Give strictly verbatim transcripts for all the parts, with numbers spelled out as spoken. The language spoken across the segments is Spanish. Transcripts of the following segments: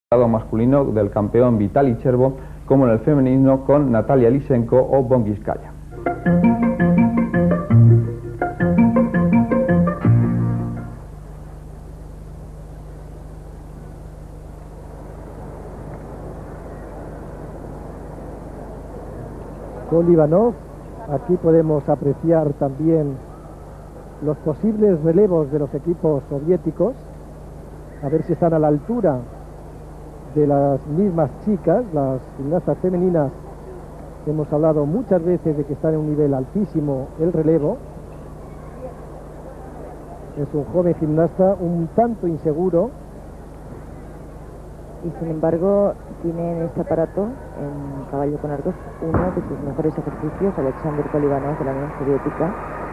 lado masculino del campeón Vitali Cherbo, como en el femenino con Natalia Lisenko o Bongiskaya. Kolivanov, aquí podemos apreciar también los posibles relevos de los equipos soviéticos, a ver si están a la altura de las mismas chicas, las gimnastas femeninas. Hemos hablado muchas veces de que están en un nivel altísimo el relevo. Es un joven gimnasta un tanto inseguro. Y sin embargo tiene en este aparato, en caballo con arcos, uno de sus mejores ejercicios, Alexander Kolivanov, de la Unión Soviética,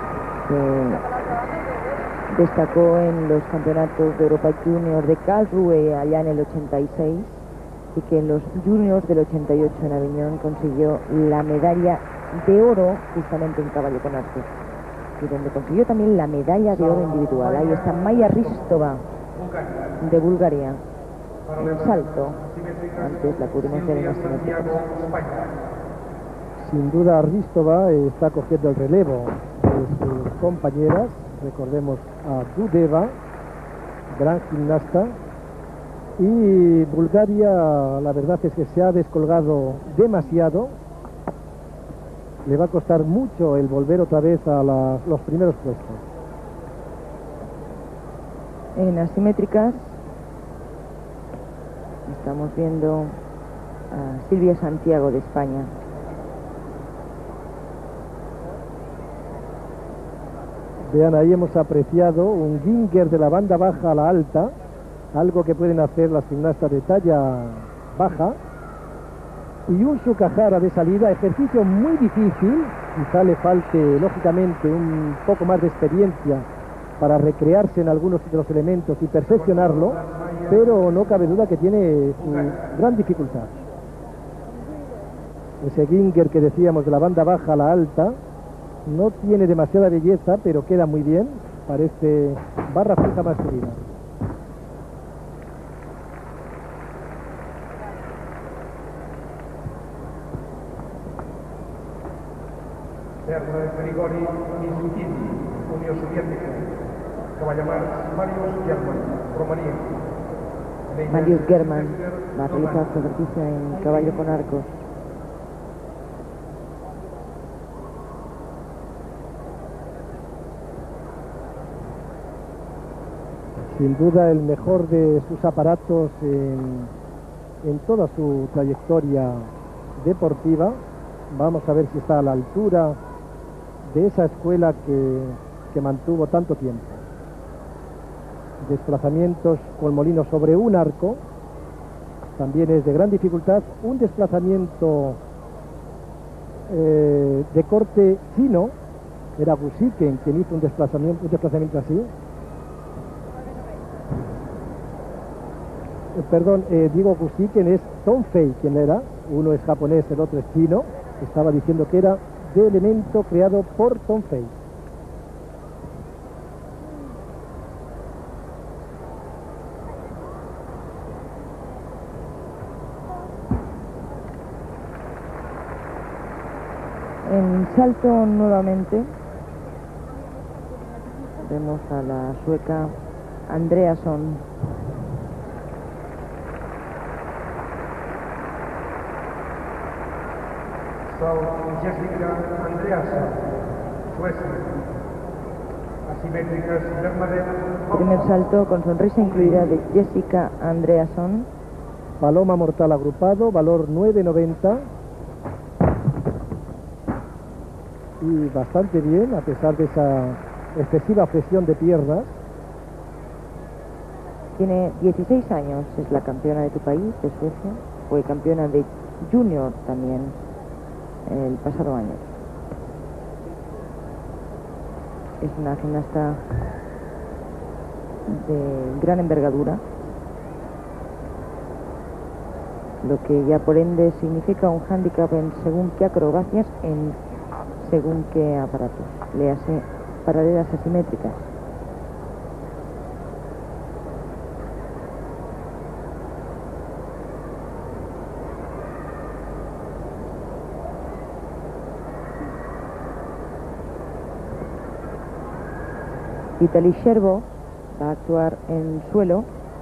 que destacó en los campeonatos de Europa Junior de Karlsruhe allá en el ochenta y seis, y que en los juniors del ochenta y ocho en Aviñón consiguió la medalla de oro justamente en caballo con arcos, y donde consiguió también la medalla de oro individual. Ahí está Maya Ristova, de Bulgaria, en salto. Antes la pudimos ver en las simétricas. Sin duda Ristova está cogiendo el relevo de sus compañeras. Recordemos a Dudeva, gran gimnasta, y Bulgaria, la verdad es que se ha descolgado demasiado. Le va a costar mucho el volver otra vez a la, los primeros puestos. En asimétricas estamos viendo a Silvia Santiago, de España. Vean, ahí hemos apreciado un ginger de la banda baja a la alta, algo que pueden hacer las gimnastas de talla baja, y un sukahara de salida, ejercicio muy difícil. Quizá le falte lógicamente un poco más de experiencia para recrearse en algunos de los elementos y perfeccionarlo, pero no cabe duda que tiene su gran dificultad. Ese ginger que decíamos de la banda baja a la alta no tiene demasiada belleza, pero queda muy bien, parece barra fija masculina. Grigori Mishkin, Unión Soviética, que va a llamar Marius German, Rumanía. Marius German va a realizar su ejercicio en caballo con arcos. Sin duda el mejor de sus aparatos en, en toda su trayectoria deportiva. Vamos a ver si está a la altura de esa escuela que, que mantuvo tanto tiempo. Desplazamientos con molino sobre un arco también es de gran dificultad. Un desplazamiento eh, de corte chino, era Gusiken quien hizo un desplazamiento, un desplazamiento así. Eh, perdón, eh, digo Gusiken, es Tom Fei quien era. Uno es japonés, el otro es chino. Estaba diciendo que era de elemento creado por Tom Fei. En salto nuevamente vemos a la sueca Andreasson. Jessica Andreasson, Suecia. Asimétricas, Primer salto con sonrisa incluida de Jessica Andreasson. Paloma mortal agrupado, valor nueve noventa. Y bastante bien, a pesar de esa excesiva flexión de piernas. Tiene dieciséis años, es la campeona de tu país, de Suecia. Fue campeona de junior también el pasado año. Es una gimnasta de gran envergadura, lo que ya por ende significa un hándicap en según qué acrobacias, en según qué aparatos. Le hace paralelas asimétricas. Vitaly Sherbo va a actuar en suelo.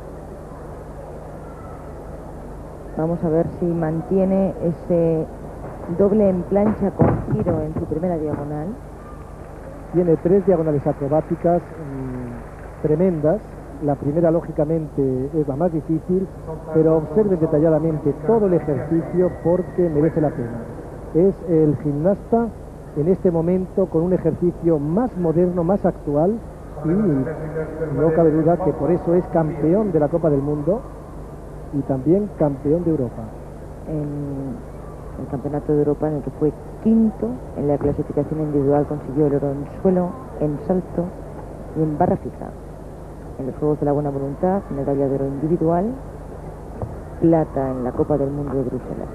Vamos a ver si mantiene ese doble en plancha con giro en su primera diagonal. Tiene tres diagonales acrobáticas mmm, tremendas. La primera, lógicamente, es la más difícil, pero observen detalladamente todo el ejercicio porque merece la pena. Es el gimnasta en este momento con un ejercicio más moderno, más actual, y no cabe duda que por eso es campeón de la Copa del Mundo y también campeón de Europa. En el Campeonato de Europa, en el que fue quinto en la clasificación individual, consiguió el oro en suelo, en salto y en barra fija. En los Juegos de la Buena Voluntad, medalla de oro individual, plata en la Copa del Mundo de Bruselas.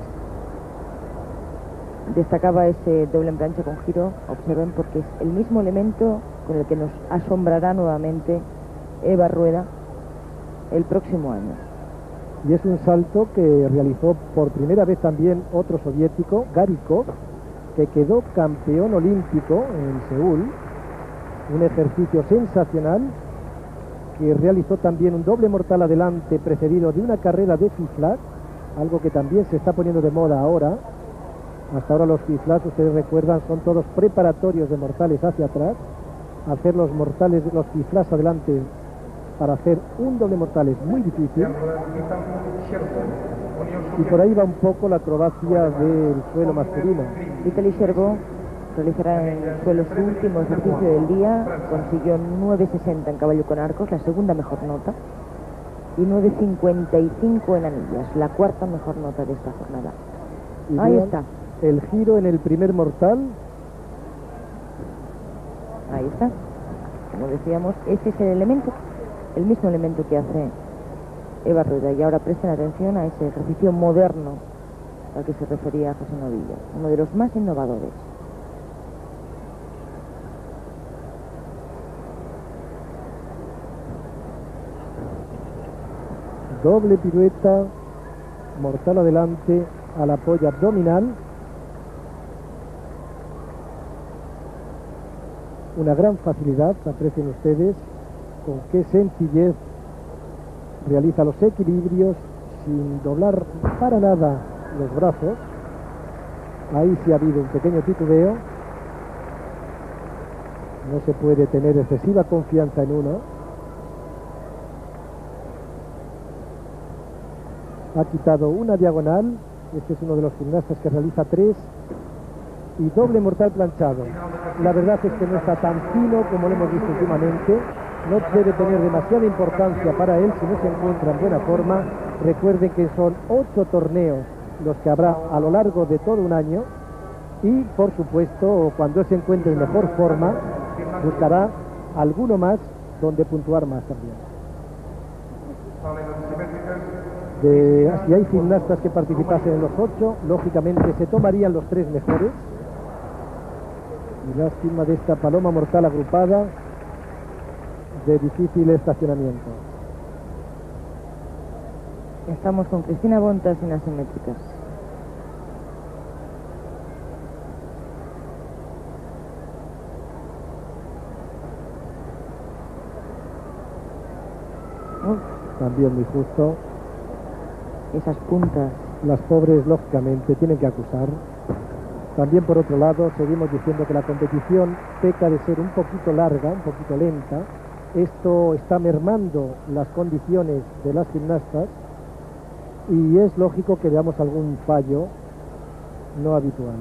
Destacaba ese doble en plancha con giro, observen, porque es el mismo elemento con el que nos asombrará nuevamente Eva Rueda el próximo año. Y es un salto que realizó por primera vez también otro soviético, Garikov, que quedó campeón olímpico en Seúl. Un ejercicio sensacional, que realizó también un doble mortal adelante precedido de una carrera de fiflat, algo que también se está poniendo de moda ahora. Hasta ahora los fiflats, ustedes recuerdan, son todos preparatorios de mortales hacia atrás. Hacer los mortales, los fiflats adelante para hacer un doble mortal es muy difícil. Y por ahí va un poco la acrobacia del suelo masculino. Vitaly Sherbo realizará en suelo su último ejercicio del día. Consiguió nueve sesenta en caballo con arcos, la segunda mejor nota, y nueve cincuenta y cinco en anillas, la cuarta mejor nota de esta jornada. Y ahí vean está. El giro en el primer mortal. Ahí está. Como decíamos, ese es el elemento, el mismo elemento que hace Eva Rueda. Y ahora presten atención a ese ejercicio moderno al que se refería José Novilla, uno de los más innovadores. Doble pirueta, mortal adelante al apoyo abdominal. Una gran facilidad, aprecien ustedes con qué sencillez realiza los equilibrios sin doblar para nada los brazos. Ahí sí ha habido un pequeño titubeo. No se puede tener excesiva confianza en uno. Ha quitado una diagonal. Este es uno de los gimnastas que realiza tres. Y doble mortal planchado. La verdad es que no está tan fino como lo hemos visto últimamente. No debe tener demasiada importancia para él si no se encuentra en buena forma. Recuerden que son ocho torneos los que habrá a lo largo de todo un año. Y por supuesto, cuando él se encuentre en mejor forma, buscará alguno más donde puntuar más también. De, si hay gimnastas que participasen en los ocho, lógicamente se tomarían los tres mejores. Y lástima de esta paloma mortal agrupada de difícil estacionamiento. Estamos con Cristina Bontas en asimétricas. Uf. También muy justo. Esas puntas. Las pobres, lógicamente, tienen que acusar. También, por otro lado, seguimos diciendo que la competición peca de ser un poquito larga, un poquito lenta. Esto está mermando las condiciones de las gimnastas y es lógico que veamos algún fallo no habitual.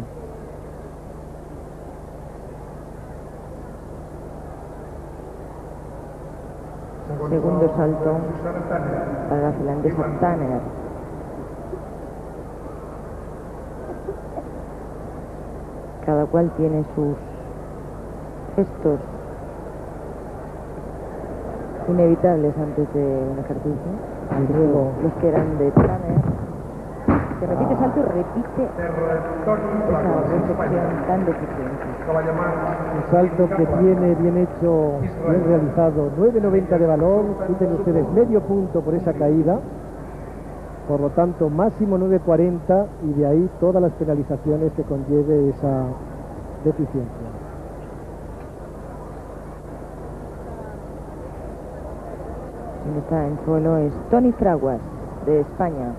Segundo salto para la finlandesa Tanner. Cada cual tiene sus gestos inevitables antes de un ejercicio. Y luego los que eran de Tanner. Se repite salto y repite esa reflexión tan deficiente. Un salto que tiene bien hecho, bien realizado, nueve noventa de valor. Quiten ustedes medio punto por esa caída. Por lo tanto, máximo nueve cuarenta y de ahí todas las penalizaciones que conlleve esa deficiencia. Quien está en suelo es Toni Fraguas, de España.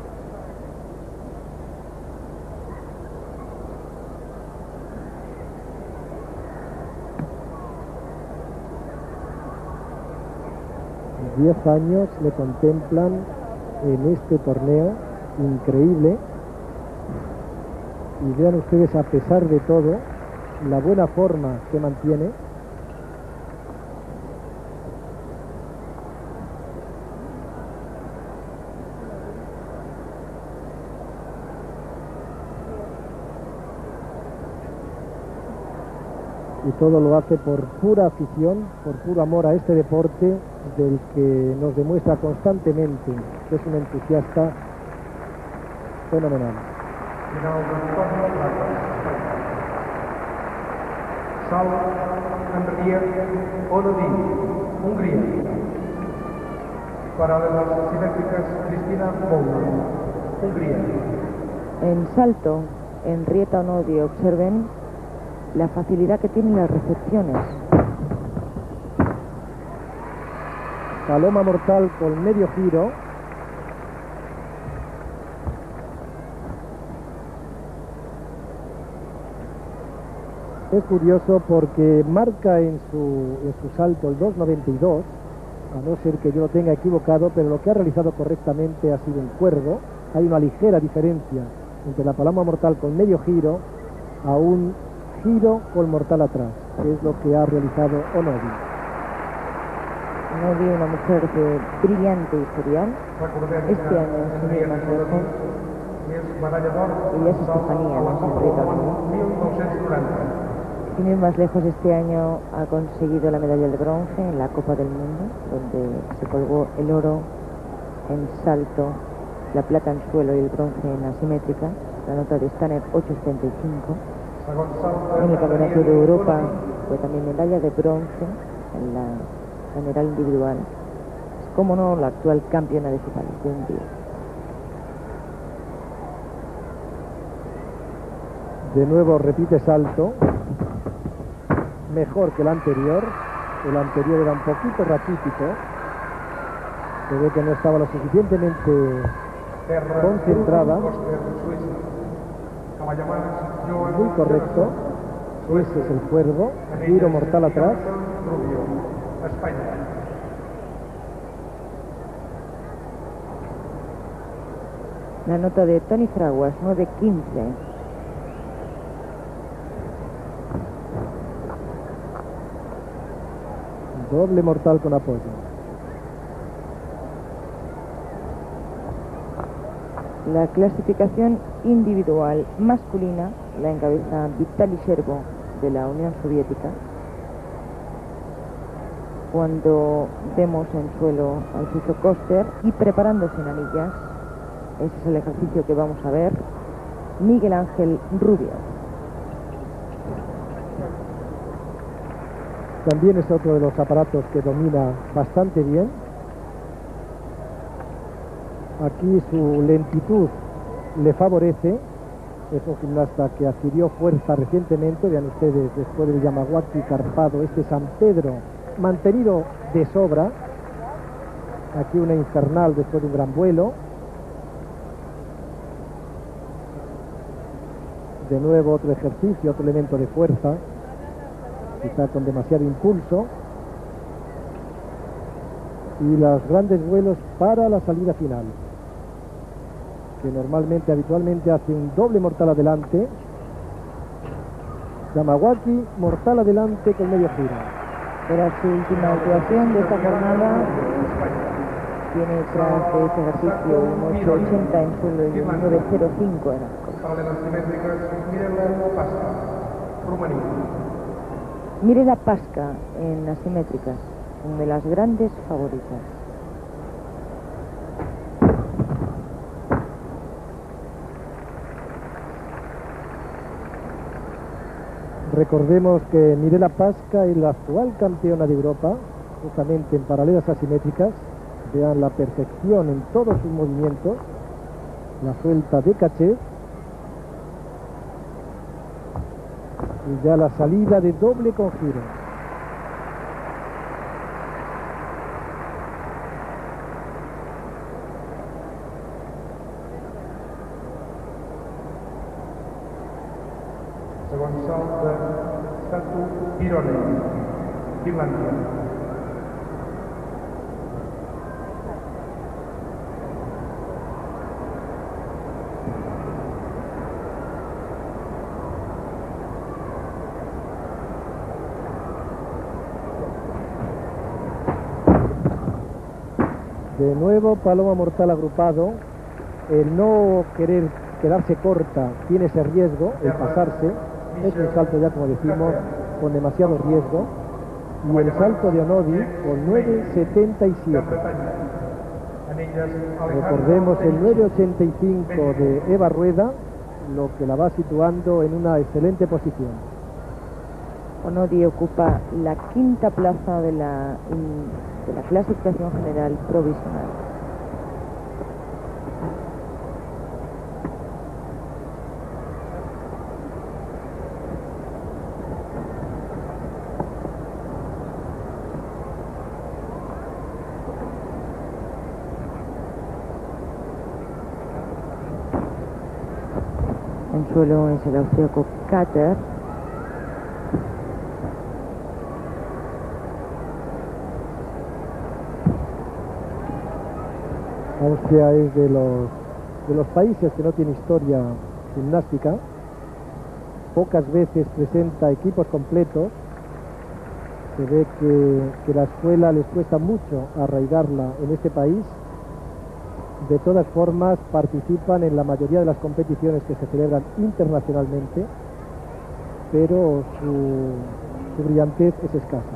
Diez años le contemplan en este torneo increíble. Y vean ustedes, a pesar de todo, la buena forma que mantiene. Y todo lo hace por pura afición, por puro amor a este deporte, del que nos demuestra constantemente que es un entusiasta fenomenal. Final del torneo Fraguas. Sal Andrea Onodi, Hungría. Paralelas simétricas, Cristina Moura, Hungría. En salto, Henrietta Onodi, observen la facilidad que tienen las recepciones. Paloma mortal con medio giro. Es curioso porque marca en su, en su salto el dos noventa y dos, a no ser que yo lo tenga equivocado, pero lo que ha realizado correctamente ha sido un cuerdo. Hay una ligera diferencia entre la paloma mortal con medio giro a un giro con mortal atrás, que es lo que ha realizado Onodi. Onodi, una mujer de brillante historial. Este año, sin ir más lejos, ella es Estefanía, no es Henrietta Onodi. Sin ir más lejos, este año ha conseguido la medalla de bronce en la Copa del Mundo, donde se colgó el oro en salto, la plata en suelo y el bronce en asimétrica. La nota de Stanner ocho setenta y cinco. En el Campeonato de Europa fue también medalla de bronce en la general individual. Es, como no, la actual campeona de su país, de Hungría. De nuevo repite salto, mejor que el anterior. El anterior era un poquito raquítico, se ve que no estaba lo suficientemente concentrada. Muy correcto. Ese es el cuervo, giro mortal atrás. La nota de Toni Fraguas, nueve quince. Doble mortal con apoyo. La clasificación individual masculina la encabeza Vitali Sherbo, de la Unión Soviética. Cuando vemos en suelo al suizo Koster y preparándose en anillas, ese es el ejercicio que vamos a ver, Miguel Ángel Rubio. También es otro de los aparatos que domina bastante bien. Aquí su lentitud le favorece. Es un gimnasta que adquirió fuerza recientemente. Vean ustedes, después del Yamaguchi Carpado, este San Pedro mantenido de sobra. Aquí una infernal después de un gran vuelo. De nuevo otro ejercicio, otro elemento de fuerza, quizá con demasiado impulso. Y los grandes vuelos para la salida final, que normalmente, habitualmente hace un doble mortal adelante. Yamaguchi, mortal adelante con medio giro. Era su última actuación de esta jornada. Tiene tras de ese ejercicio un ocho ochenta en suelo y un nueve cero cinco en arco. Mirela Pasca en asimétricas, una de las grandes favoritas. Recordemos que Mirela Pasca es la actual campeona de Europa, justamente en paralelas asimétricas. Vean la perfección en todos sus movimientos, la suelta de caché y ya la salida de doble con giro. dorsal de Satu Pirone, Finlàndia. De nuevo, paloma mortal agrupado. El no querer quedarse corta tiene ese riesgo, el pasarse. Es un salto ya, como decimos, con demasiado riesgo. Y el salto de Onodi con nueve setenta y siete. Recordemos el nueve ochenta y cinco de Eva Rueda, lo que la va situando en una excelente posición. Onodi ocupa la quinta plaza de la, de la clasificación general provisional. En suelo es el austríaco Kater. Austria es de los, de los países que no tiene historia gimnástica. Pocas veces presenta equipos completos. Se ve que, que la escuela les cuesta mucho arraigarla en este país. De todas formas, participan en la mayoría de las competiciones que se celebran internacionalmente, pero su, su brillantez es escasa.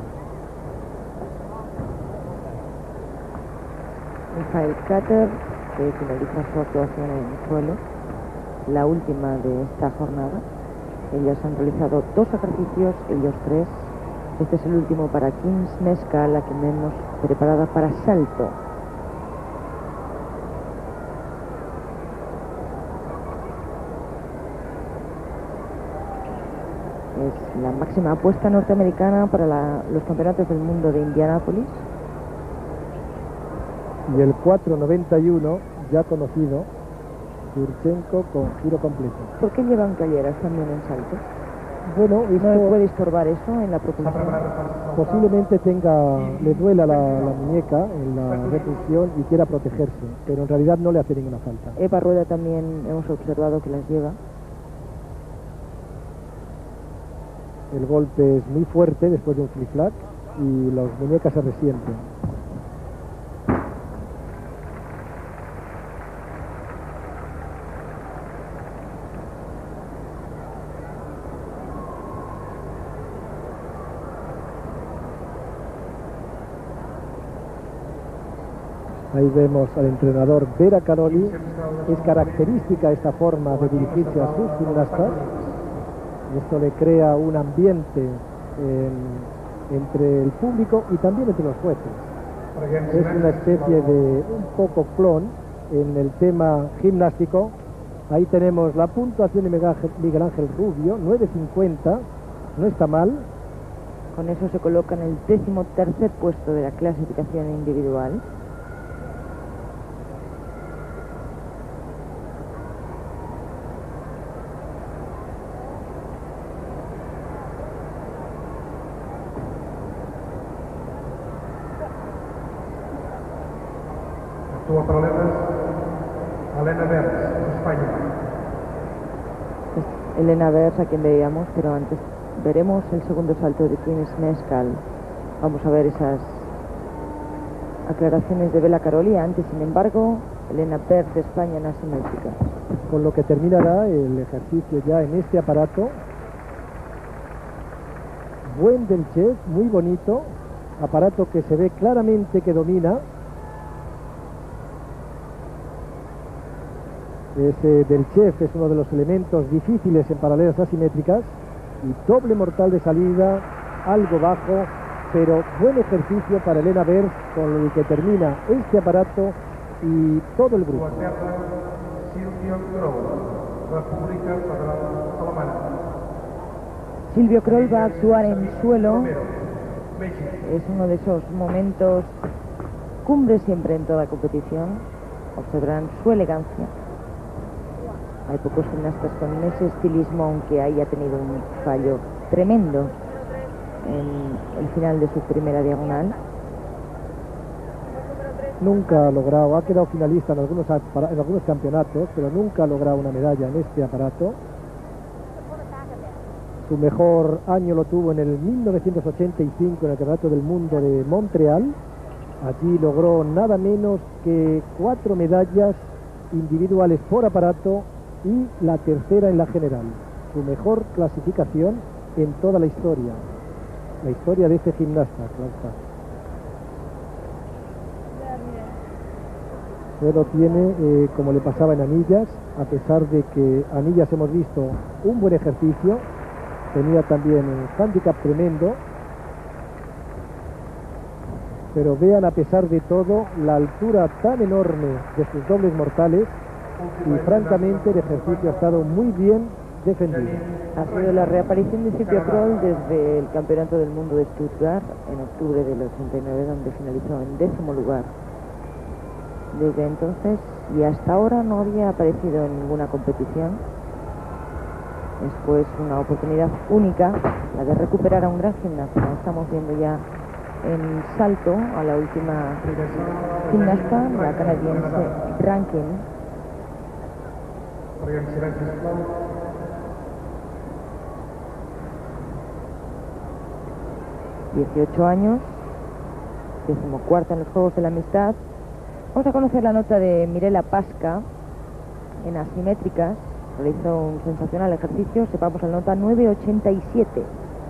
Michael Kater, que finaliza su actuación en suelo, la última de esta jornada. Ellas han realizado dos ejercicios, ellos tres. Este es el último para Kim Smeska, la que vemos preparada para salto. Es la máxima apuesta norteamericana para la, los campeonatos del mundo de Indianápolis. Y el cuatro noventa y uno, ya conocido, Yurchenko con giro completo. ¿Por qué llevan calleras también en salto? Bueno, ¿No esto puede estorbar eso en la propulsión? posiblemente tenga, le duela la, la muñeca en la repulsión y quiera protegerse, pero en realidad no le hace ninguna falta. Eva Rueda también hemos observado que las lleva. El golpe es muy fuerte después de un flip-flap y las muñecas se resienten. Ahí vemos al entrenador Vera Caroli. Es característica esta forma de dirigirse a sus gimnastas. Esto le crea un ambiente en, entre el público y también entre los jueces. Es una especie de un poco clon en el tema gimnástico. Ahí tenemos la puntuación de Miguel Ángel Rubio, nueve cincuenta, no está mal. Con eso se coloca en el décimo tercer puesto de la clasificación individual. Actúa para Lenas, Elena Vers, España. Es Elena Vers a quien veíamos, pero antes veremos el segundo salto de Kim Smeskal. Vamos a ver esas aclaraciones de Vera Caroli. Antes, sin embargo, Elena Vers de España en asimétrica. Con lo que terminará el ejercicio ya en este aparato. Buen del chef, muy bonito. Aparato que se ve claramente que domina. Ese del chef es uno de los elementos difíciles en paralelas asimétricas. Y doble mortal de salida, algo bajo, pero buen ejercicio para Elena Vers, con el que termina este aparato y todo el grupo. Silvio Kroll, República Federal Alemana. Silvio Kroll va a actuar en suelo. Es uno de esos momentos cumbre siempre en toda competición. Observarán su elegancia. Hay pocos gimnastas con ese estilismo, aunque haya tenido un fallo tremendo en el final de su primera diagonal. Nunca ha logrado, ha quedado finalista en algunos, en algunos campeonatos, pero nunca ha logrado una medalla en este aparato. Su mejor año lo tuvo en el mil novecientos ochenta y cinco en el Campeonato del Mundo de Montreal. Allí logró nada menos que cuatro medallas individuales por aparato y la tercera en la general. Su mejor clasificación en toda la historia. La historia de este gimnasta, claro está. Solo tiene, eh, como le pasaba en anillas, a pesar de que anillas hemos visto un buen ejercicio, tenía también un hándicap tremendo, pero vean, a pesar de todo, la altura tan enorme de sus dobles mortales, y francamente el ejercicio ha estado muy bien defendido. Ha sido la reaparición de Silvia Kroll desde el Campeonato del Mundo de Stuttgart en octubre del ochenta y nueve, donde finalizó en décimo lugar. Desde entonces y hasta ahora no había aparecido en ninguna competición. Es pues una oportunidad única la de recuperar a un gran gimnasta. Estamos viendo ya en salto a la última gimnasta, la canadiense Rankin. dieciocho años, decimocuarta en los Juegos de la Amistad. Vamos a conocer la nota de Mirela Pasca en asimétricas. Realizó un sensacional ejercicio. Sepamos la nota nueve ochenta y siete.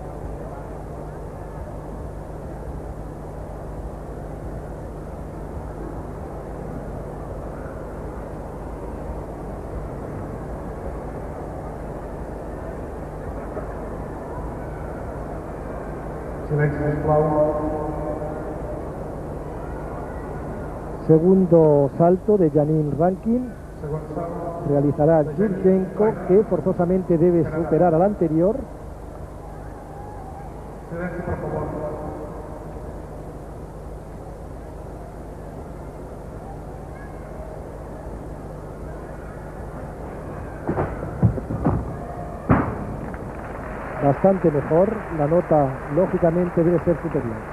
Segundo salto de Janine Rankin. Realizará Yurchenko, que forzosamente debe superar al anterior. Bastante mejor, la nota lógicamente debe ser superior.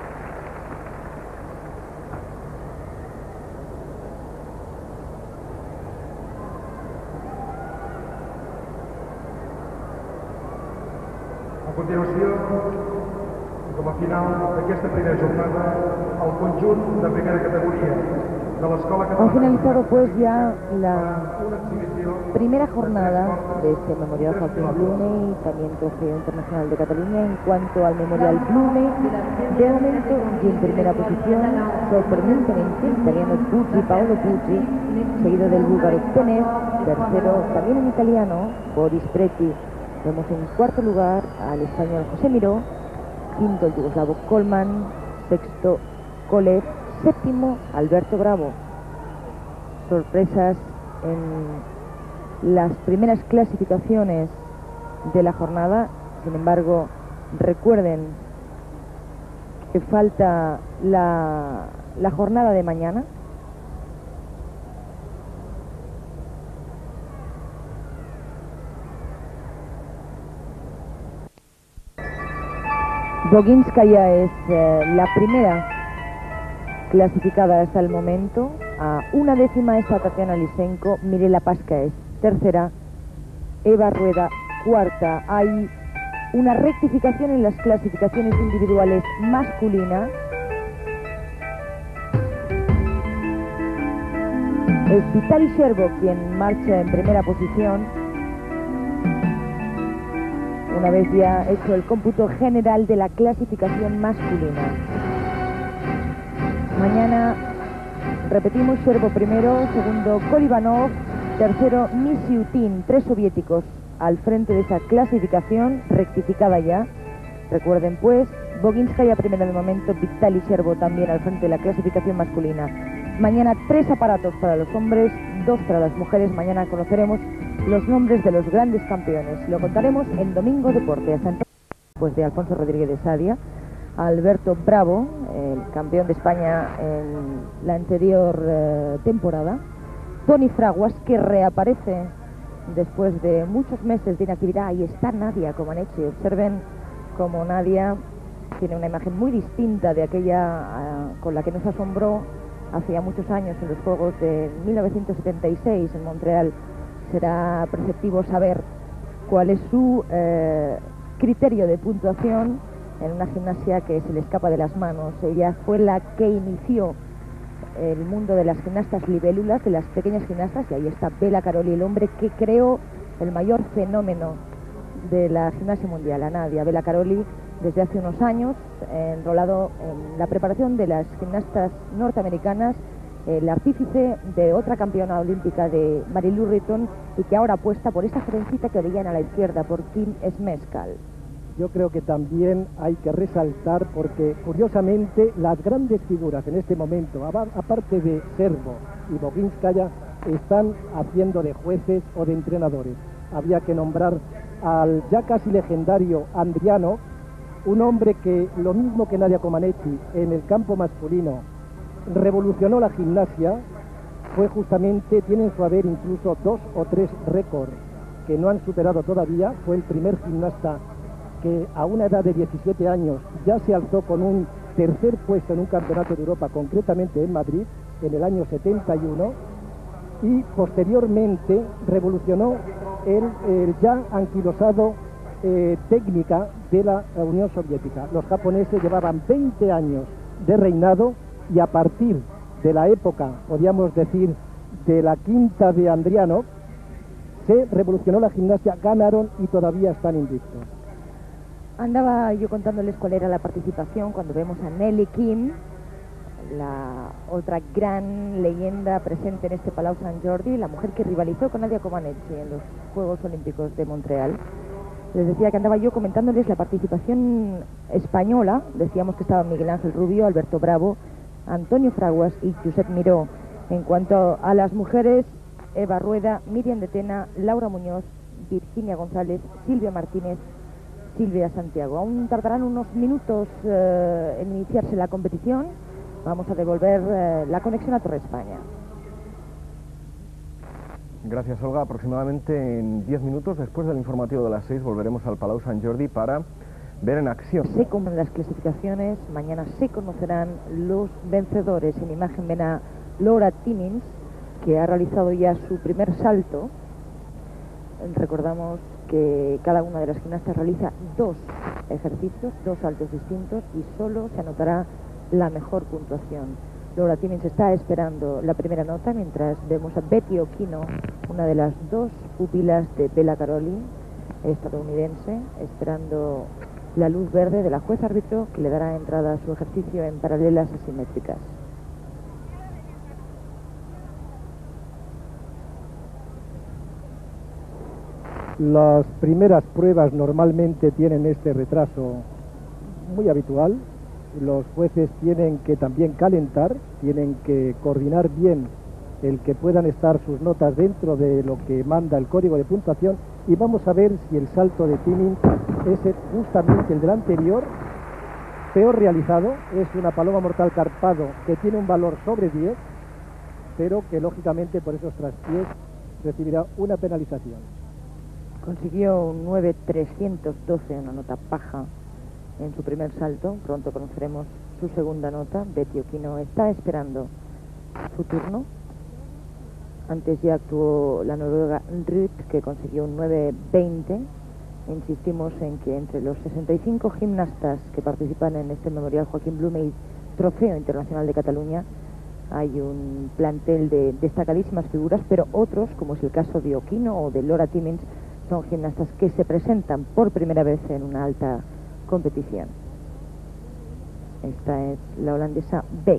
A continuació, com a final d'aquesta primera jornada, el conjunt de primera categoria de l'Escola Catalana. Han finalizado pues ya la primera jornada de este Memorial Joaquín Blume y también Trofeo Internacional de Cataluña. En cuanto al Memorial Blume, de momento y en primera posición, sorprendentemente, el italiano Pucci, Paolo Pucci, seguido del búlgaro Penev, tercero también en italiano, Boris Preti. Vemos en cuarto lugar al español José Miró, quinto el yugoslavo Colman, sexto Kolev, séptimo Alberto Bravo. Sorpresas en las primeras clasificaciones de la jornada. Sin embargo, recuerden que falta la, la jornada de mañana. Boginskaya es eh, la primera clasificada hasta el momento. A una décima está Tatiana Lisenko. Mirela Pasca es tercera. Eva Rueda cuarta. Hay una rectificación en las clasificaciones individuales masculinas. Es Vitaly Sherbo quien marcha en primera posición, una vez ya hecho el cómputo general de la clasificación masculina. Mañana, repetimos, Sherbo primero, segundo Kolivanov, tercero Misiutin, tres soviéticos al frente de esa clasificación rectificada ya. Recuerden pues, Boginskaya primera de momento, Vitaly Sherbo también al frente de la clasificación masculina. Mañana tres aparatos para los hombres, dos para las mujeres. Mañana conoceremos los nombres de los grandes campeones. Lo contaremos en Domingo Deporte. Hasta entonces, pues de Alfonso Rodríguez de Sadia, Alberto Bravo, el campeón de España en la anterior eh, temporada, Tony Fraguas, que reaparece después de muchos meses de inactividad. Ahí está Nadia Comaneci. Observen cómo Nadia tiene una imagen muy distinta de aquella uh, con la que nos asombró hace ya muchos años en los Juegos de mil novecientos setenta y seis en Montreal. Será perceptivo saber cuál es su eh, criterio de puntuación en una gimnasia que se le escapa de las manos. Ella fue la que inició el mundo de las gimnastas libélulas, de las pequeñas gimnastas, y ahí está Bela Karolyi, el hombre que creó el mayor fenómeno de la gimnasia mundial, a Nadia. Bela Karolyi, desde hace unos años, eh, enrolado en la preparación de las gimnastas norteamericanas, el artífice de otra campeona olímpica de Mary Lou Retton, y que ahora apuesta por esta jovencita que veían a la izquierda, por Kim Smeskal. Yo creo que también hay que resaltar, porque curiosamente las grandes figuras en este momento, aparte de Serbo y Boginskaya, están haciendo de jueces o de entrenadores. Había que nombrar al ya casi legendario Andriano, un hombre que, lo mismo que Nadia Comaneci, en el campo masculino revolucionó la gimnasia. Fue justamente, tiene en su haber incluso dos o tres récords que no han superado todavía. Fue el primer gimnasta que a una edad de diecisiete años ya se alzó con un tercer puesto en un campeonato de Europa, concretamente en Madrid, en el año setenta y uno, y posteriormente revolucionó el, el ya anquilosado eh, técnica de la Unión Soviética. Los japoneses llevaban veinte años de reinado, y a partir de la época, podríamos decir, de la quinta de Andriano, se revolucionó la gimnasia, ganaron y todavía están invictos. Andaba yo contándoles cuál era la participación cuando vemos a Nelly Kim, la otra gran leyenda presente en este Palau Sant Jordi, la mujer que rivalizó con Nadia Comaneci en los Juegos Olímpicos de Montreal. Les decía que andaba yo comentándoles la participación española. Decíamos que estaban Miguel Ángel Rubio, Alberto Bravo, Antonio Fraguas y Josep Miró. En cuanto a las mujeres, Eva Rueda, Miriam de Tena, Laura Muñoz, Virginia González, Silvia Martínez, Silvia Santiago. Aún tardarán unos minutos eh, en iniciarse la competición. Vamos a devolver eh, la conexión a Torre España. Gracias, Olga. Aproximadamente en diez minutos después del informativo de las seis volveremos al Palau Sant Jordi para ver en acción. Se compran las clasificaciones, mañana se conocerán los vencedores. En imagen ven a Laura Timmins, que ha realizado ya su primer salto. Recordamos que cada una de las gimnastas realiza dos ejercicios, dos saltos distintos, y solo se anotará la mejor puntuación. Laura Timmins está esperando la primera nota, mientras vemos a Betty Okino, una de las dos pupilas de Bela Karolyi, estadounidense, esperando la luz verde de la juez árbitro, que le dará entrada a su ejercicio en paralelas asimétricas. Las primeras pruebas normalmente tienen este retraso muy habitual. Los jueces tienen que también calentar, tienen que coordinar bien el que puedan estar sus notas dentro de lo que manda el código de puntuación, y vamos a ver si el salto de Timmins es justamente el del anterior, peor realizado. Es una paloma mortal carpado que tiene un valor sobre diez, pero que lógicamente por esos traspiés recibirá una penalización. Consiguió un nueve trescientos doce, una nota baja en su primer salto. Pronto conoceremos su segunda nota. Betty Okino está esperando su turno. Antes ya actuó la noruega Ruth, que consiguió un nueve veinte. Insistimos en que entre los sesenta y cinco gimnastas que participan en este Memorial Joaquín Blume, Trofeo Internacional de Cataluña, hay un plantel de destacadísimas figuras, pero otros, como es el caso de Okino o de Laura Timmins, son gimnastas que se presentan por primera vez en una alta competición. Esta es la holandesa Bex.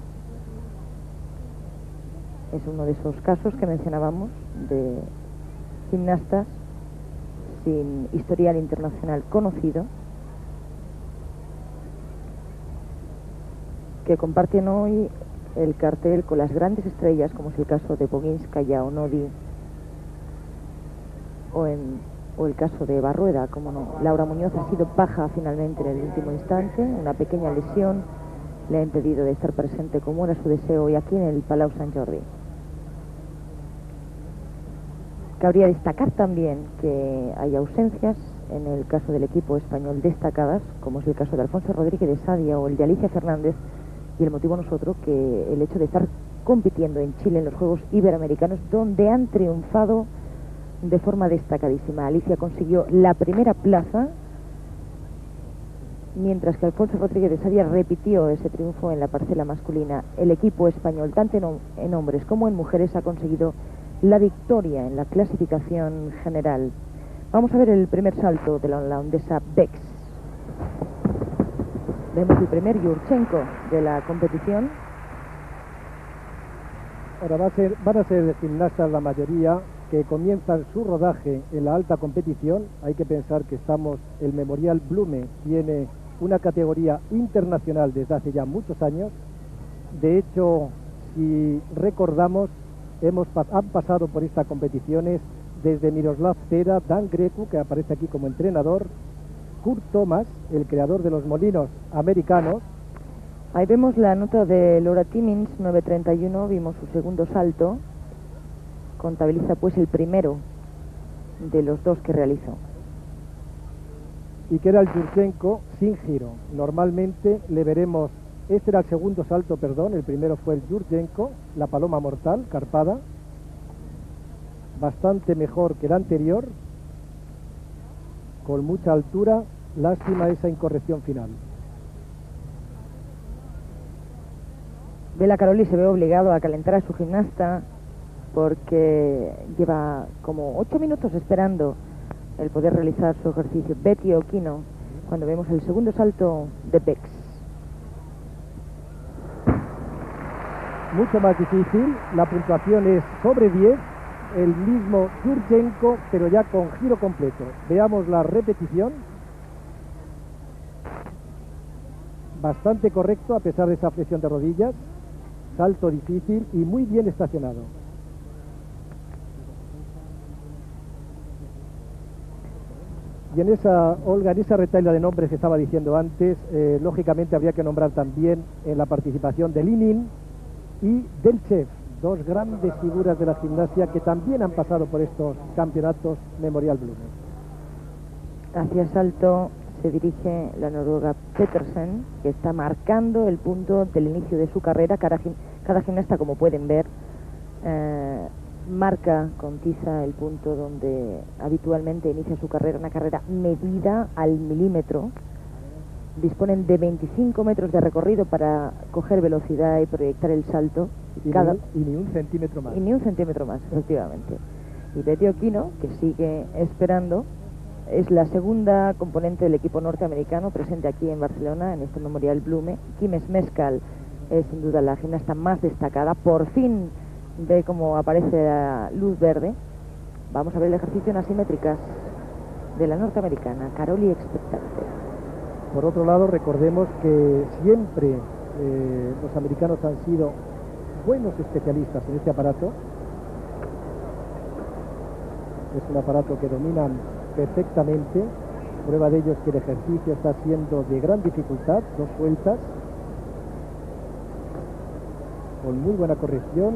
Es uno de esos casos que mencionábamos de gimnastas sin historial internacional conocido, que comparten hoy el cartel con las grandes estrellas, como es el caso de Boginskaya o Nodi, o, en, o el caso de Eva Rueda, como no. Laura Muñoz ha sido baja finalmente en el último instante. Una pequeña lesión le ha impedido de estar presente como era su deseo hoy aquí en el Palau Sant Jordi. Cabría destacar también que hay ausencias en el caso del equipo español destacadas, como es el caso de Alfonso Rodríguez de Sadia o el de Alicia Fernández, y el motivo no es otro que el hecho de estar compitiendo en Chile en los Juegos Iberoamericanos, donde han triunfado de forma destacadísima. Alicia consiguió la primera plaza, mientras que Alfonso Rodríguez de Sadia repitió ese triunfo en la parcela masculina. El equipo español, tanto en, en hombres como en mujeres, ha conseguido la victoria en la clasificación general. Vamos a ver el primer salto de la holandesa Bex. Vemos el primer Yurchenko de la competición. Ahora va a ser, van a ser gimnastas la mayoría que comienzan su rodaje en la alta competición. Hay que pensar que estamos, el Memorial Blume tiene una categoría internacional desde hace ya muchos años. De hecho, si recordamos, hemos, han pasado por estas competiciones desde Miroslav Cera, Dan Grecu, que aparece aquí como entrenador, Kurt Thomas, el creador de los molinos americanos. Ahí vemos la nota de Laura Timmins, nueve treinta y uno, vimos su segundo salto. Contabiliza pues el primero de los dos que realizó. Y que era el Yurchenko sin giro. Normalmente le veremos, este era el segundo salto, perdón, el primero fue el Yurchenko, la paloma mortal, carpada, bastante mejor que el anterior, con mucha altura, lástima esa incorrección final. Bela Caroli se ve obligado a calentar a su gimnasta porque lleva como ocho minutos esperando el poder realizar su ejercicio. Betty Okino, cuando vemos el segundo salto de Bex. Mucho más difícil, la puntuación es sobre diez, el mismo Yurchenko, pero ya con giro completo. Veamos la repetición. Bastante correcto a pesar de esa flexión de rodillas. Salto difícil y muy bien estacionado. Y en esa, Olga, en esa retahíla de nombres que estaba diciendo antes, eh, lógicamente habría que nombrar también en la participación de Linin y del Chef, dos grandes figuras de la gimnasia que también han pasado por estos campeonatos Memorial Blume. Hacia salto se dirige la noruega Petersen, que está marcando el punto del inicio de su carrera. Cada, cada gimnasta, como pueden ver, eh, marca con tiza el punto donde habitualmente inicia su carrera, una carrera medida al milímetro. Disponen de veinticinco metros de recorrido para coger velocidad y proyectar el salto. Y, cada... ni, y ni un centímetro más. Y ni un centímetro más, efectivamente. Y Betty Okino, que sigue esperando, es la segunda componente del equipo norteamericano presente aquí en Barcelona, en este Memorial Blume. Quimes Mescal es sin duda la gimnasta más destacada. Por fin ve cómo aparece la luz verde. Vamos a ver el ejercicio en asimétricas de la norteamericana, Caroli expectante. Por otro lado, recordemos que siempre eh, los americanos han sido buenos especialistas en este aparato. Es un aparato que dominan perfectamente. Prueba de ello es que el ejercicio está siendo de gran dificultad, dos vueltas, con muy buena corrección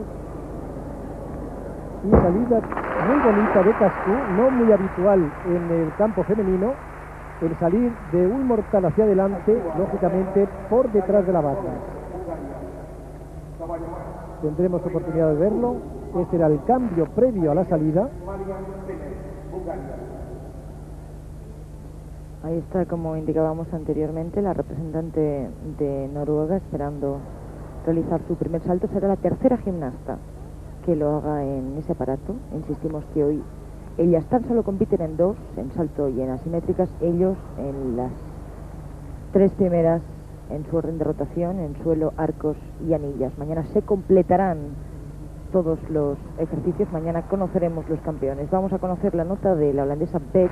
y salida muy bonita de Cascú, no muy habitual en el campo femenino, el salir de un mortal hacia adelante, lógicamente por detrás de la bata. Tendremos oportunidad de verlo. Este era el cambio previo a la salida. Ahí está, como indicábamos anteriormente, la representante de Noruega esperando realizar su primer salto. Será la tercera gimnasta que lo haga en ese aparato. Insistimos que hoy ellas tan solo compiten en dos, en salto y en asimétricas, ellos en las tres primeras en su orden de rotación, en suelo, arcos y anillas. Mañana se completarán todos los ejercicios, mañana conoceremos los campeones. Vamos a conocer la nota de la holandesa Bex.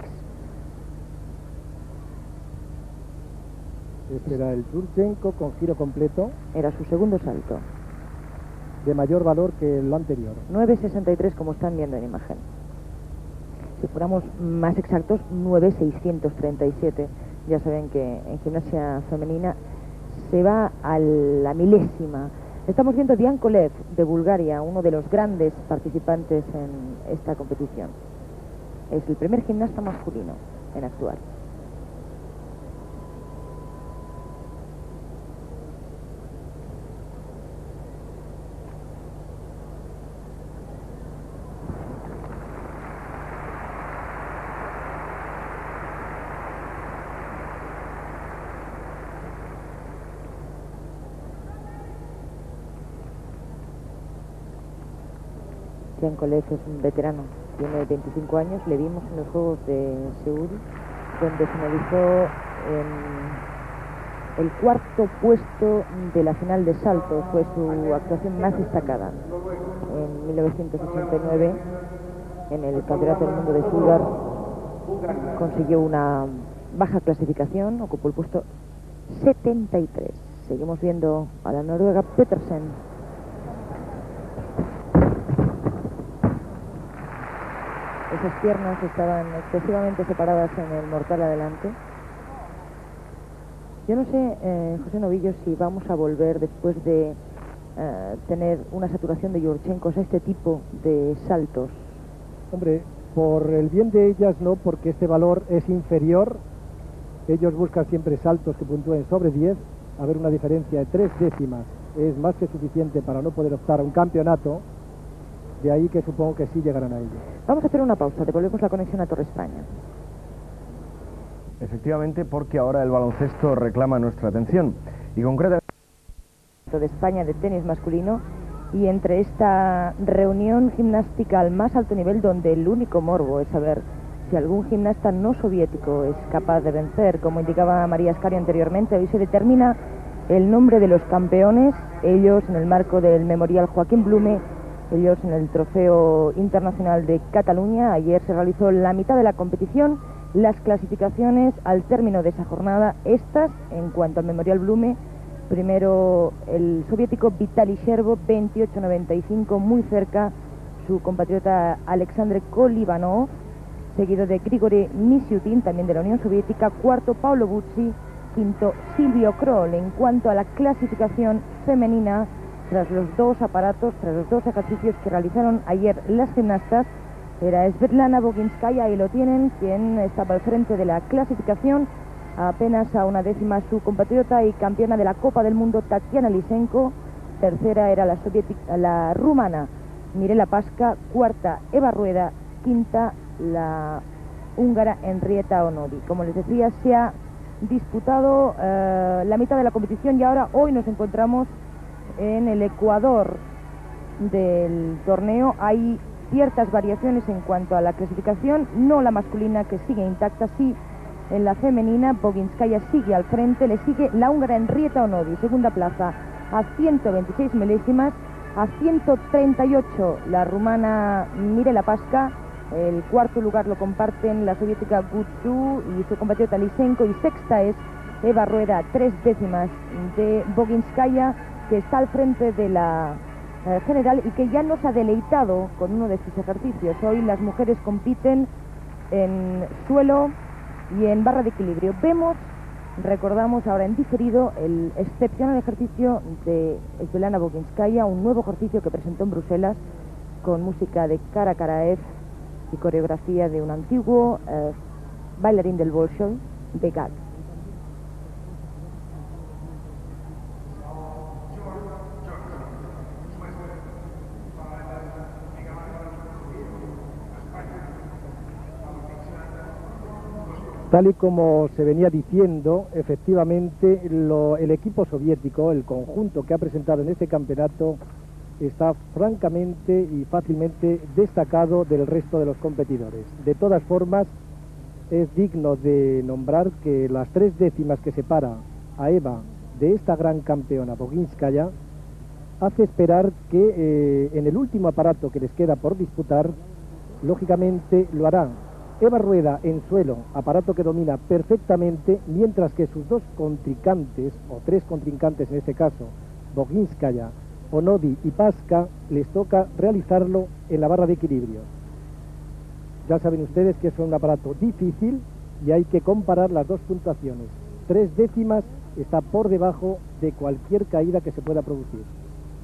Este era el Yurchenko con giro completo. Era su segundo salto. De mayor valor que el anterior. nueve sesenta y tres, como están viendo en imagen. Si fuéramos más exactos, nueve seiscientos treinta y siete. Ya saben que en gimnasia femenina se va a la milésima Estamos viendo a Dian Kolev de Bulgaria, uno de los grandes participantes en esta competición. Es el primer gimnasta masculino en actuar. Dian Kolev es un veterano, tiene veinticinco años, le vimos en los Juegos de Seúl, donde finalizó en el cuarto puesto de la final de salto. Fue su actuación más destacada. En mil novecientos ochenta y nueve, en el Campeonato del Mundo de Stuttgart, consiguió una baja clasificación, ocupó el puesto setenta y tres. Seguimos viendo a la noruega Petersen. Esas piernas estaban excesivamente separadas en el mortal adelante. Yo no sé, eh, José Novillo, si vamos a volver después de eh, tener una saturación de Yurchenkos a este tipo de saltos. Hombre, por el bien de ellas no, porque este valor es inferior. Ellos buscan siempre saltos que puntúen sobre diez. A ver, una diferencia de tres décimas es más que suficiente para no poder optar a un campeonato. De ahí que supongo que sí llegarán a ello. Vamos a hacer una pausa, devolvemos la conexión a Torre España. Efectivamente, porque ahora el baloncesto reclama nuestra atención. Y concretamente de España de tenis masculino, y entre esta reunión gimnástica al más alto nivel, donde el único morbo es saber si algún gimnasta no soviético es capaz de vencer. Como indicaba María Escario anteriormente, hoy se determina el nombre de los campeones, ellos en el marco del Memorial Joaquín Blume, ellos en el Trofeo Internacional de Cataluña. Ayer se realizó la mitad de la competición, las clasificaciones al término de esa jornada, estas en cuanto al Memorial Blume. Primero el soviético Vitaly Sherbo, veintiocho noventa y cinco, muy cerca su compatriota Alexandre Kolivanov, seguido de Grigori Misiutin, también de la Unión Soviética. Cuarto Paolo Buzzi, quinto Silvio Kroll. En cuanto a la clasificación femenina, tras los dos aparatos, tras los dos ejercicios que realizaron ayer las gimnastas, era Svetlana Boginskaya, y lo tienen, quien estaba al frente de la clasificación, apenas a una décima su compatriota y campeona de la Copa del Mundo Tatiana Lysenko. Tercera era la soviética, la rumana Mirela Paska. Cuarta Eva Rueda. Quinta la húngara Henrietta Onodi. Como les decía, se ha disputado eh, la mitad de la competición, y ahora hoy nos encontramos en el Ecuador del torneo. Hay ciertas variaciones en cuanto a la clasificación, no la masculina, que sigue intacta, sí en la femenina. Boginskaya sigue al frente, le sigue la húngara Henrietta Onodi, segunda plaza a ciento veintiséis milésimas, a ciento treinta y ocho la rumana Mirela Paska. El cuarto lugar lo comparten la soviética Gutsu y su compatriota Lysenko, y sexta es Eva Rueda, tres décimas de Boginskaya, que está al frente de la eh, general y que ya nos ha deleitado con uno de sus ejercicios. Hoy las mujeres compiten en suelo y en barra de equilibrio. Vemos, recordamos ahora en diferido, el excepcional ejercicio de Svetlana Boginskaya, un nuevo ejercicio que presentó en Bruselas con música de Kara Karaev y coreografía de un antiguo eh, bailarín del Bolshoi, de Gag. Tal y como se venía diciendo, efectivamente lo, el equipo soviético, el conjunto que ha presentado en este campeonato, está francamente y fácilmente destacado del resto de los competidores. De todas formas, es digno de nombrar que las tres décimas que separa a Eva de esta gran campeona Boginskaya hace esperar que eh, en el último aparato que les queda por disputar, lógicamente lo hará Eva Rueda en suelo, aparato que domina perfectamente, mientras que sus dos contrincantes, o tres contrincantes en este caso, Boginskaya, Onodi y Paska, les toca realizarlo en la barra de equilibrio. Ya saben ustedes que es un aparato difícil y hay que comparar las dos puntuaciones. Tres décimas está por debajo de cualquier caída que se pueda producir.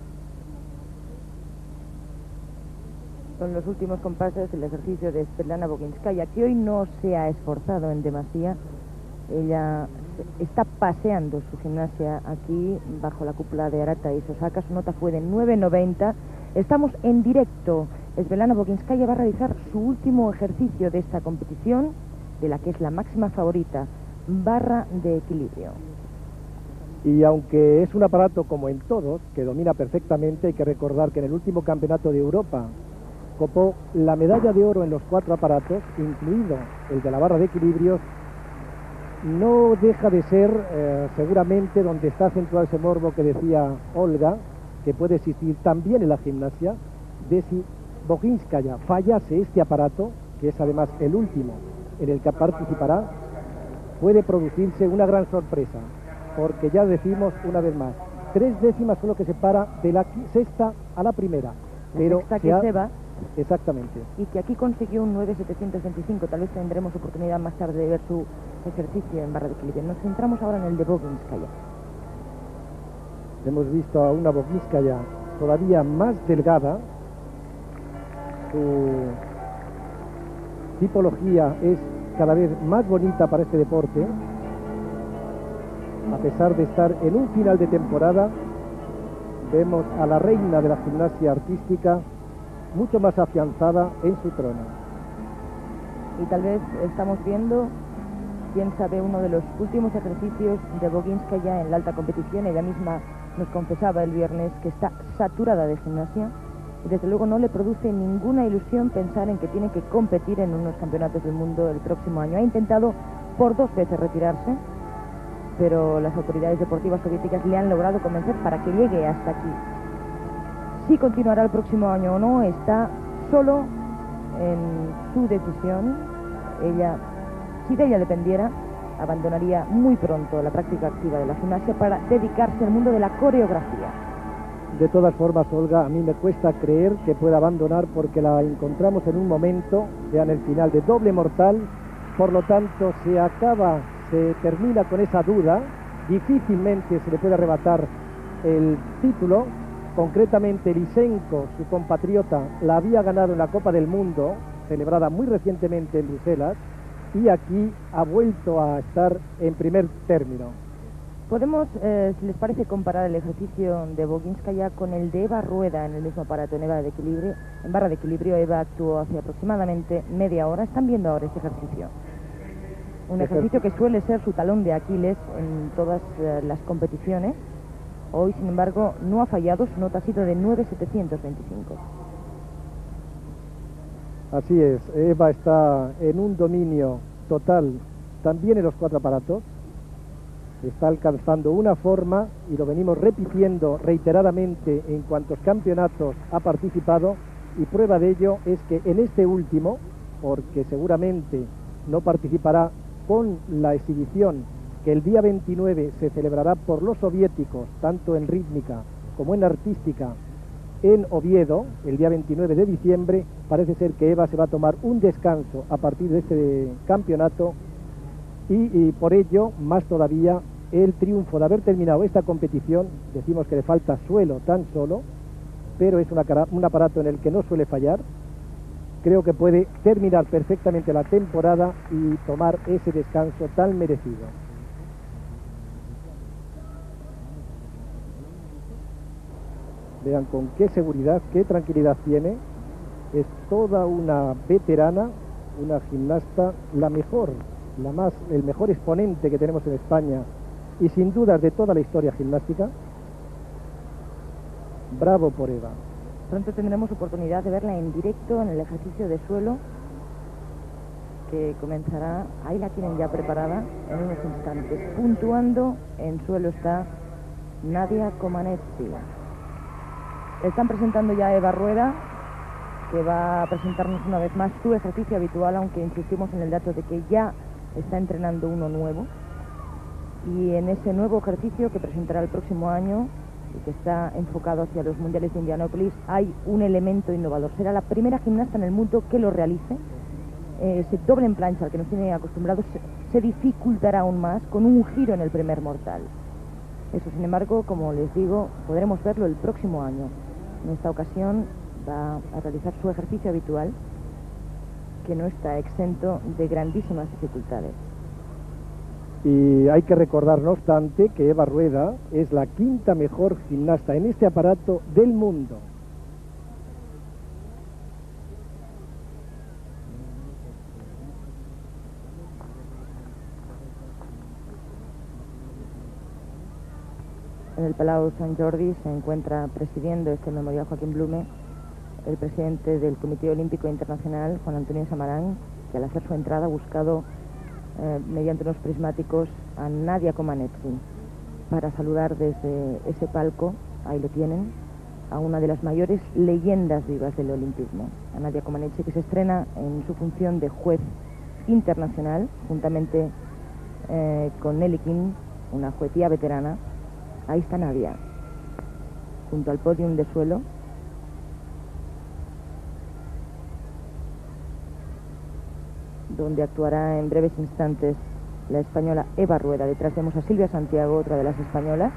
Son los últimos compases del ejercicio de Svetlana Boginskaya, que hoy no se ha esforzado en demasía. Ella está paseando su gimnasia aquí bajo la cúpula de Arata y Osaka. Su nota fue de nueve noventa. Estamos en directo. Svetlana Boginskaya va a realizar su último ejercicio de esta competición, de la que es la máxima favorita, barra de equilibrio. Y aunque es un aparato como en todos, que domina perfectamente, hay que recordar que en el último campeonato de Europa copó la medalla de oro en los cuatro aparatos, incluido el de la barra de equilibrios. No deja de ser, eh, seguramente, donde está acentuado ese morbo que decía Olga, que puede existir también en la gimnasia, de si Boginskaya fallase este aparato, que es además el último en el que participará, puede producirse una gran sorpresa, porque ya decimos una vez más, tres décimas son lo que separa de la sexta a la primera. La pero sexta se que ha... se va. Exactamente. Y que aquí consiguió un nueve setecientos veinticinco. Tal vez tendremos oportunidad más tarde de ver su ejercicio en barra de equilibrio. Nos centramos ahora en el de Boginskaya. Hemos visto a una Boginskaya todavía más delgada. Su tipología es cada vez más bonita para este deporte. A pesar de estar en un final de temporada, vemos a la reina de la gimnasia artística mucho más afianzada en su trono. Y tal vez estamos viendo, quién sabe, uno de los últimos ejercicios de Boginskaya en la alta competición. Ella misma nos confesaba el viernes que está saturada de gimnasia y desde luego no le produce ninguna ilusión pensar en que tiene que competir en unos campeonatos del mundo el próximo año. Ha intentado por dos veces retirarse, pero las autoridades deportivas soviéticas le han logrado convencer para que llegue hasta aquí. Si continuará el próximo año o no está solo en su decisión. Ella, si de ella dependiera, abandonaría muy pronto la práctica activa de la gimnasia para dedicarse al mundo de la coreografía. De todas formas, Olga, a mí me cuesta creer que pueda abandonar, porque la encontramos en un momento, ya en el final, de doble mortal. Por lo tanto, se acaba, se termina con esa duda. Difícilmente se le puede arrebatar el título. Concretamente, Lysenko, su compatriota, la había ganado en la Copa del Mundo, celebrada muy recientemente en Bruselas, y aquí ha vuelto a estar en primer término. Podemos, eh, si les parece, comparar el ejercicio de Boginskaya con el de Eva Rueda en el mismo aparato, en, Eva de equilibrio. En barra de equilibrio, Eva actuó hace aproximadamente media hora. Están viendo ahora este ejercicio. Un ejercicio que suele ser su talón de Aquiles en todas eh, las competiciones. Hoy, sin embargo, no ha fallado. Su nota ha sido de nueve setecientos veinticinco. Así es, Eva está en un dominio total también en los cuatro aparatos. Está alcanzando una forma, y lo venimos repitiendo reiteradamente en cuantos campeonatos ha participado, y prueba de ello es que en este último, porque seguramente no participará con la exhibición que el día veintinueve se celebrará por los soviéticos, tanto en rítmica como en artística, en Oviedo, el día veintinueve de diciembre, parece ser que Eva se va a tomar un descanso a partir de este campeonato, y, y por ello, más todavía, el triunfo de haber terminado esta competición. Decimos que le falta suelo tan solo, pero es una, un aparato en el que no suele fallar. Creo que puede terminar perfectamente la temporada y tomar ese descanso tan merecido. Vean con qué seguridad, qué tranquilidad tiene. Es toda una veterana, una gimnasta, la mejor, la más, el mejor exponente que tenemos en España, y sin dudas de toda la historia gimnástica. Bravo por Eva. Pronto tendremos oportunidad de verla en directo en el ejercicio de suelo, que comenzará, ahí la tienen ya preparada en unos instantes. Puntuando en suelo está Nadia Comaneci. Están presentando ya a Eva Rueda, que va a presentarnos una vez más su ejercicio habitual, aunque insistimos en el dato de que ya está entrenando uno nuevo. Y en ese nuevo ejercicio que presentará el próximo año y que está enfocado hacia los mundiales de Indianápolis, hay un elemento innovador. Será la primera gimnasta en el mundo que lo realice. Eh, ese doble en plancha al que nos tiene acostumbrados se, se dificultará aún más con un giro en el primer mortal. Eso, sin embargo, como les digo, podremos verlo el próximo año. En esta ocasión va a realizar su ejercicio habitual, que no está exento de grandísimas dificultades. Y hay que recordar, no obstante, que Eva Rueda es la quinta mejor gimnasta en este aparato del mundo. En el Palau Sant Jordi se encuentra presidiendo este memorial Joaquín Blume el presidente del Comité Olímpico Internacional, Juan Antonio Samarán, que al hacer su entrada ha buscado eh, mediante unos prismáticos a Nadia Comaneci para saludar desde ese palco, ahí lo tienen, a una de las mayores leyendas vivas del olimpismo, a Nadia Comaneci, que se estrena en su función de juez internacional, juntamente eh, con Nelly King, una juecía veterana. Ahí está Nadia, junto al podium de suelo. Donde actuará en breves instantes la española Eva Rueda. Detrás vemos a Silvia Santiago, otra de las españolas.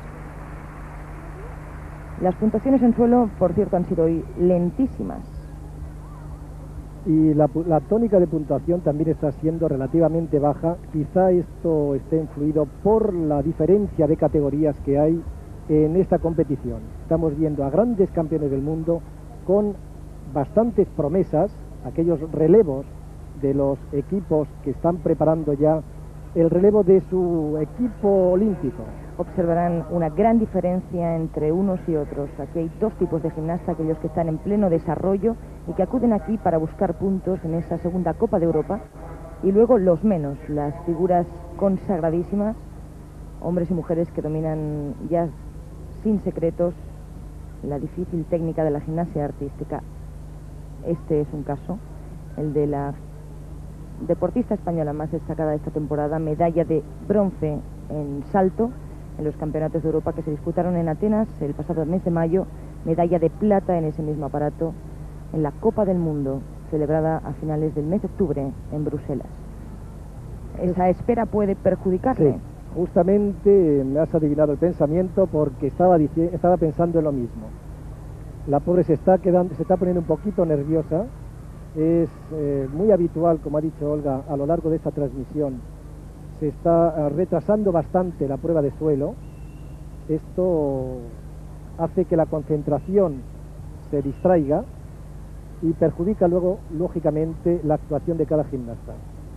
Las puntuaciones en suelo, por cierto, han sido hoy lentísimas. Y la, la tónica de puntuación también está siendo relativamente baja. Quizá esto esté influido por la diferencia de categorías que hay en esta competición. Estamos viendo a grandes campeones del mundo con bastantes promesas, aquellos relevos de los equipos que están preparando ya el relevo de su equipo olímpico. Observarán una gran diferencia entre unos y otros. Aquí hay dos tipos de gimnasta, aquellos que están en pleno desarrollo y que acuden aquí para buscar puntos en esa segunda Copa de Europa, y luego los menos, las figuras consagradísimas, hombres y mujeres que dominan ya sin secretos la difícil técnica de la gimnasia artística. Este es un caso, el de la deportista española más destacada de esta temporada, medalla de bronce en salto en los campeonatos de Europa que se disputaron en Atenas el pasado mes de mayo, medalla de plata en ese mismo aparato en la Copa del Mundo celebrada a finales del mes de octubre en Bruselas. Esa espera puede perjudicarle. Sí, justamente me has adivinado el pensamiento, porque estaba, estaba pensando en lo mismo. La pobre se está quedando, se está poniendo un poquito nerviosa. Es eh, muy habitual, como ha dicho Olga, a lo largo de esta transmisión. Se está eh, retrasando bastante la prueba de suelo. Esto hace que la concentración se distraiga y perjudica luego, lógicamente, la actuación de cada gimnasta.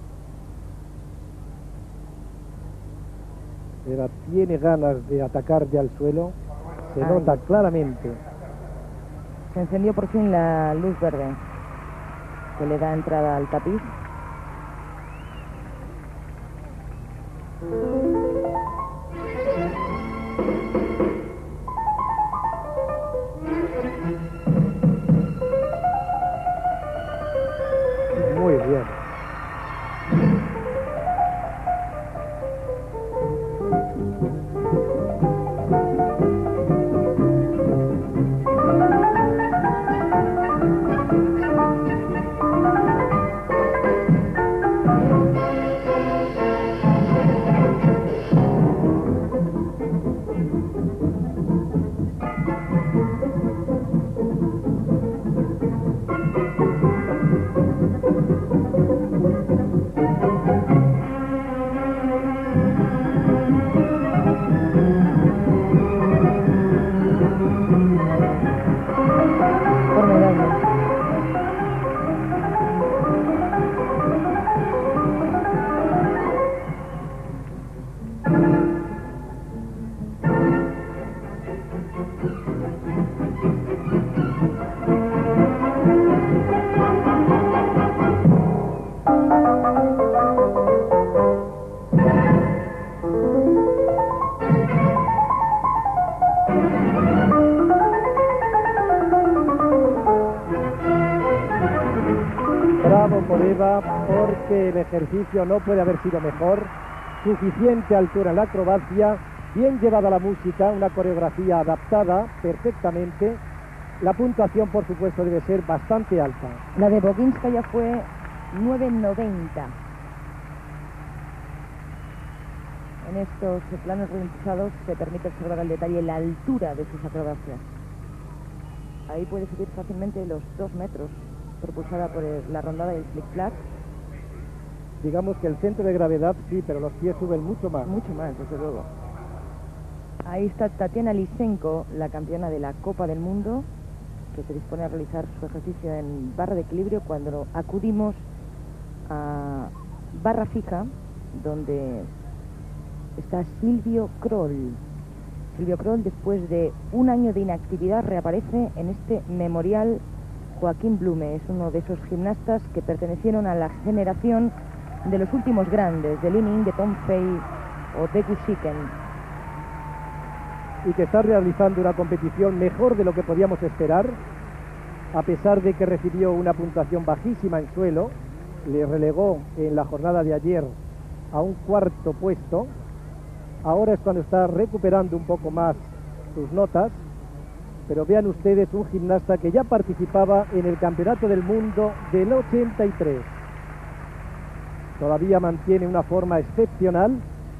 Pero tiene ganas de atacar ya el suelo, se Ay. nota claramente. Se encendió por fin la luz verde que le da entrada al tapiz. Muy bien. Bravo por Eva, porque el ejercicio no puede haber sido mejor. Suficiente altura en la acrobacia, bien llevada la música, una coreografía adaptada perfectamente. La puntuación, por supuesto, debe ser bastante alta. La de Boginskaya fue nueve noventa. En estos planos ralentizados se permite observar al detalle la altura de sus acrobacias. Ahí puede subir fácilmente los dos metros, propulsada por el, la rondada y el flick-flack. Digamos que el centro de gravedad sí, pero los pies suben mucho más. Mucho más, desde luego. Ahí está Tatiana Lysenko, la campeona de la Copa del Mundo, que se dispone a realizar su ejercicio en barra de equilibrio cuando acudimos a barra fija, donde está Silvio Kroll. Silvio Kroll, después de un año de inactividad, reaparece en este memorial Joaquín Blume. Es uno de esos gimnastas que pertenecieron a la generación de los últimos grandes, de Li Ning, de Tom Fei o de Gu Shiken. Y que está realizando una competición mejor de lo que podíamos esperar, a pesar de que recibió una puntuación bajísima en suelo. Le relegó en la jornada de ayer a un cuarto puesto. Ahora es cuando está recuperando un poco más sus notas, pero vean ustedes un gimnasta que ya participaba en el Campeonato del Mundo del ochenta y tres. Todavía mantiene una forma excepcional.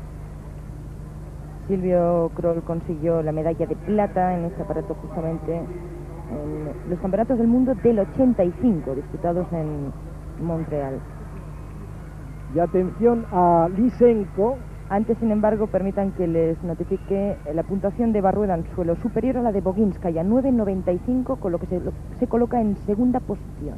Silvio Kroll consiguió la medalla de plata en este aparato justamente en los Campeonatos del Mundo del ochenta y cinco, disputados en Montreal. Y atención a Lysenko. Antes, sin embargo, permitan que les notifique la puntuación de Barrueda en suelo superior a la de Boginskaya, nueve noventa y cinco, con lo que se, lo, se coloca en segunda posición.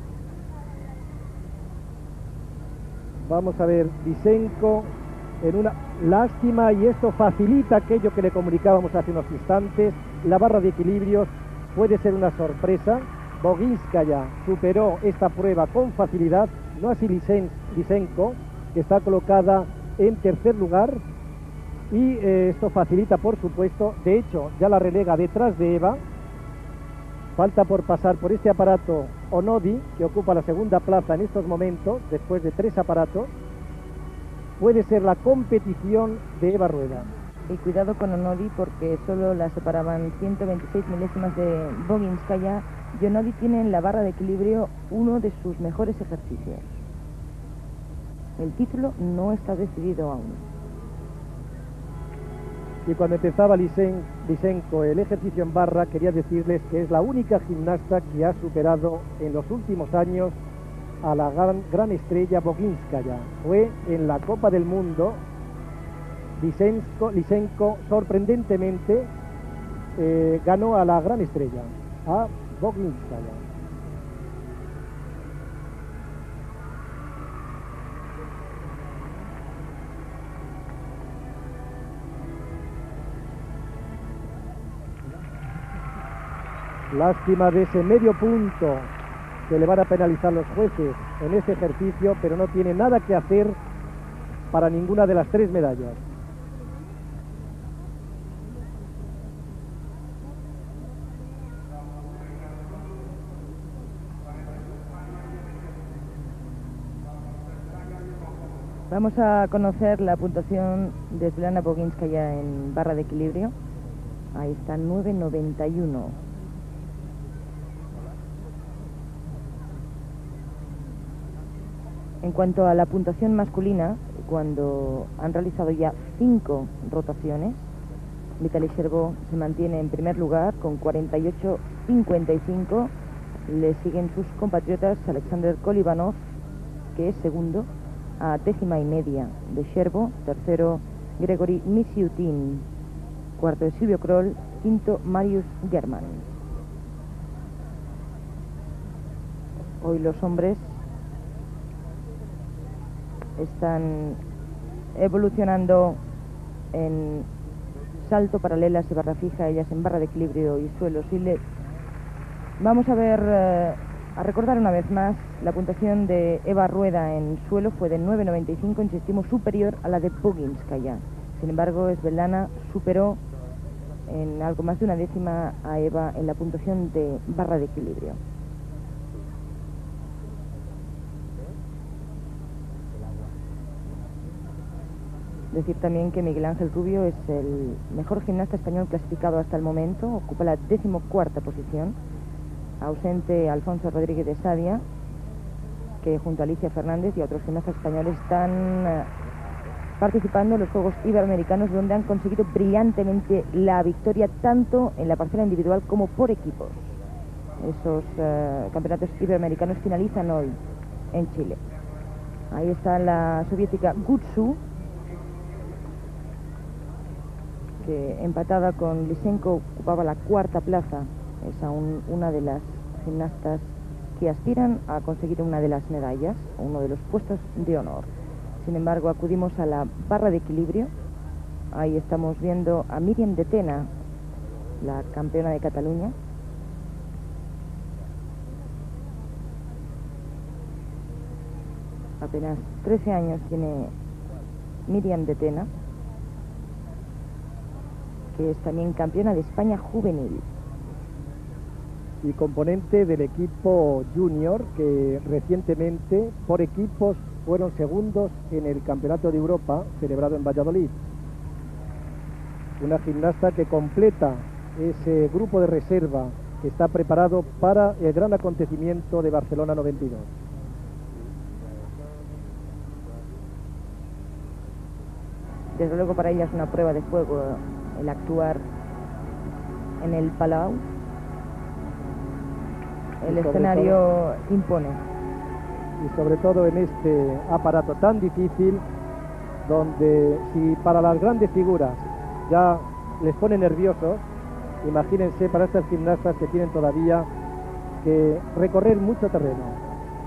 Vamos a ver, Lysenko en una lástima, y esto facilita aquello que le comunicábamos hace unos instantes. La barra de equilibrios puede ser una sorpresa. Boginskaya superó esta prueba con facilidad, no así Lysenko, que está colocada en tercer lugar, y eh, esto facilita, por supuesto, de hecho ya la relega detrás de Eva. Falta por pasar por este aparato Onodi, que ocupa la segunda plaza en estos momentos, después de tres aparatos. Puede ser la competición de Eva Rueda. Y cuidado con Onodi, porque solo la separaban ciento veintiséis milésimas de Boginskaya, y Onodi tiene en la barra de equilibrio uno de sus mejores ejercicios. El título no está decidido aún. Y cuando empezaba Lysenko el ejercicio en barra, quería decirles que es la única gimnasta que ha superado en los últimos años a la gran, gran estrella Boginskaya. Fue en la Copa del Mundo. Lysenko, Lysenko sorprendentemente eh, ganó a la gran estrella, a Boginskaya. Lástima de ese medio punto que le van a penalizar los jueces en este ejercicio, pero no tiene nada que hacer para ninguna de las tres medallas. Vamos a conocer la puntuación de Svetlana Boginskaya en barra de equilibrio. Ahí está, nueve noventa y uno. En cuanto a la puntuación masculina, cuando han realizado ya cinco rotaciones, Vitaly Sherbo se mantiene en primer lugar con cuarenta y ocho cincuenta y cinco. Le siguen sus compatriotas Alexander Kolivanov, que es segundo, a décima y media de Sherbo, tercero Gregory Misiutin, cuarto de Silvio Kroll, quinto Marius German. Hoy los hombres están evolucionando en salto, paralelas y barra fija, ellas en barra de equilibrio y suelo. Si le... Vamos a ver, eh, a recordar una vez más, la puntuación de Eva Rueda en suelo fue de nueve noventa y cinco, insistimos, superior a la de Boginskaya. Sin embargo, Svetlana superó en algo más de una décima a Eva en la puntuación de barra de equilibrio. Decir también que Miguel Ángel Rubio es el mejor gimnasta español clasificado hasta el momento, ocupa la decimocuarta posición. Ausente Alfonso Rodríguez de Sadia, que junto a Alicia Fernández y a otros gimnastas españoles están uh, participando en los Juegos Iberoamericanos, donde han conseguido brillantemente la victoria tanto en la parcela individual como por equipos. Esos eh, campeonatos iberoamericanos finalizan hoy en Chile. Ahí está la soviética Gutsu, que empatada con Lysenko ocupaba la cuarta plaza. Es aún una de las gimnastas que aspiran a conseguir una de las medallas, uno de los puestos de honor. Sin embargo, acudimos a la barra de equilibrio. Ahí estamos viendo a Míriam de Tena, la campeona de Cataluña. Apenas trece años tiene Míriam de Tena, que es también campeona de España juvenil. Y componente del equipo junior, que recientemente por equipos fueron segundos en el Campeonato de Europa celebrado en Valladolid. Una gimnasta que completa ese grupo de reserva que está preparado para el gran acontecimiento de Barcelona noventa y dos. Desde luego para ella es una prueba de fuego el actuar en el Palau. El escenario todo, impone. Y sobre todo en este aparato tan difícil, donde si para las grandes figuras ya les pone nerviosos, imagínense para estas gimnastas que tienen todavía que recorrer mucho terreno.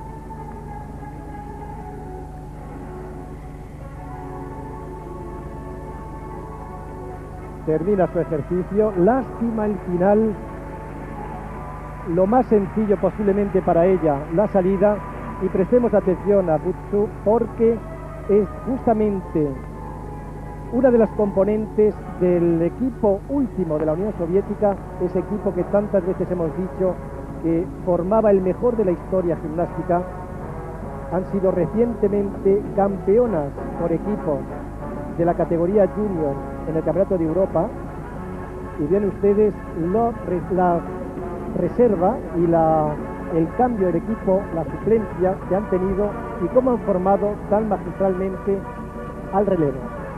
Termina su ejercicio. Lástima el final, lo más sencillo posiblemente para ella, la salida. Y prestemos atención a Gutsu, porque es justamente una de las componentes del equipo último de la Unión Soviética, ese equipo que tantas veces hemos dicho que formaba el mejor de la historia gimnástica. Han sido recientemente campeonas por equipos de la categoría junior en el Campeonato de Europa, y ven ustedes lo, la reserva y la, el cambio del equipo, la suplencia que han tenido y cómo han formado tan magistralmente al relevo.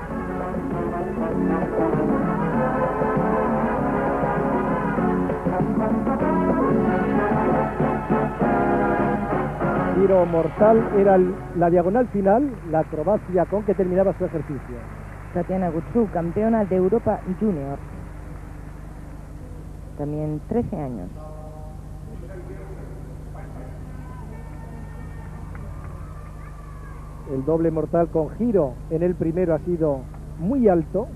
Giro mortal era el, la diagonal final, la acrobacia con que terminaba su ejercicio. Tatiana Gutsu, campeona de Europa Junior. También trece años. El doble mortal con giro en el primero ha sido muy alto.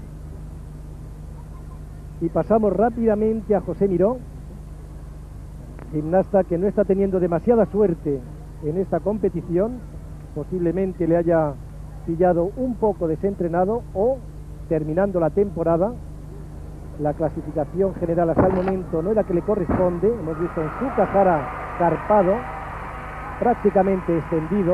Y pasamos rápidamente a José Miró, gimnasta que no está teniendo demasiada suerte en esta competición. Posiblemente le haya pillado un poco desentrenado o terminando la temporada. La clasificación general hasta el momento no es la que le corresponde. Hemos visto un Sukahara carpado, prácticamente extendido.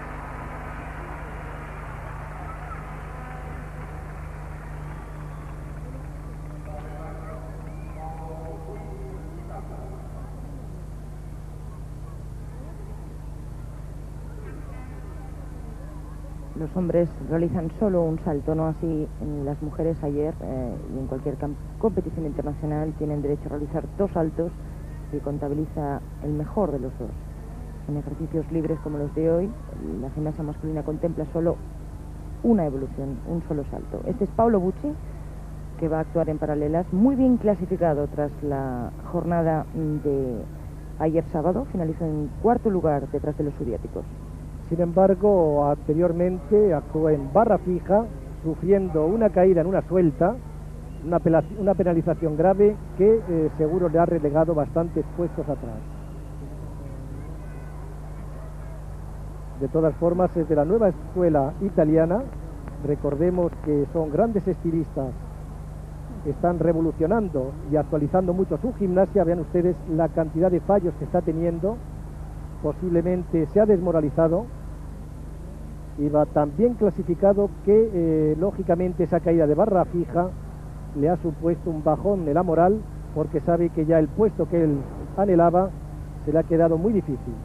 Los hombres realizan solo un salto, no así en las mujeres ayer, eh, y en cualquier competición internacional tienen derecho a realizar dos saltos que contabiliza el mejor de los dos. En ejercicios libres como los de hoy, la gimnasia masculina contempla solo una evolución, un solo salto. Este es Paolo Bucci, que va a actuar en paralelas, muy bien clasificado tras la jornada de ayer sábado, finalizó en cuarto lugar detrás de los soviéticos. Sin embargo, anteriormente actuó en barra fija, sufriendo una caída en una suelta, una, una penalización grave que eh, seguro le ha relegado bastantes puestos atrás. De todas formas, es de la nueva escuela italiana. Recordemos que son grandes estilistas, están revolucionando y actualizando mucho su gimnasia. Vean ustedes la cantidad de fallos que está teniendo. Posiblemente se ha desmoralizado y va tan bien clasificado que eh, lógicamente esa caída de barra fija le ha supuesto un bajón en la moral, porque sabe que ya el puesto que él anhelaba se le ha quedado muy difícil.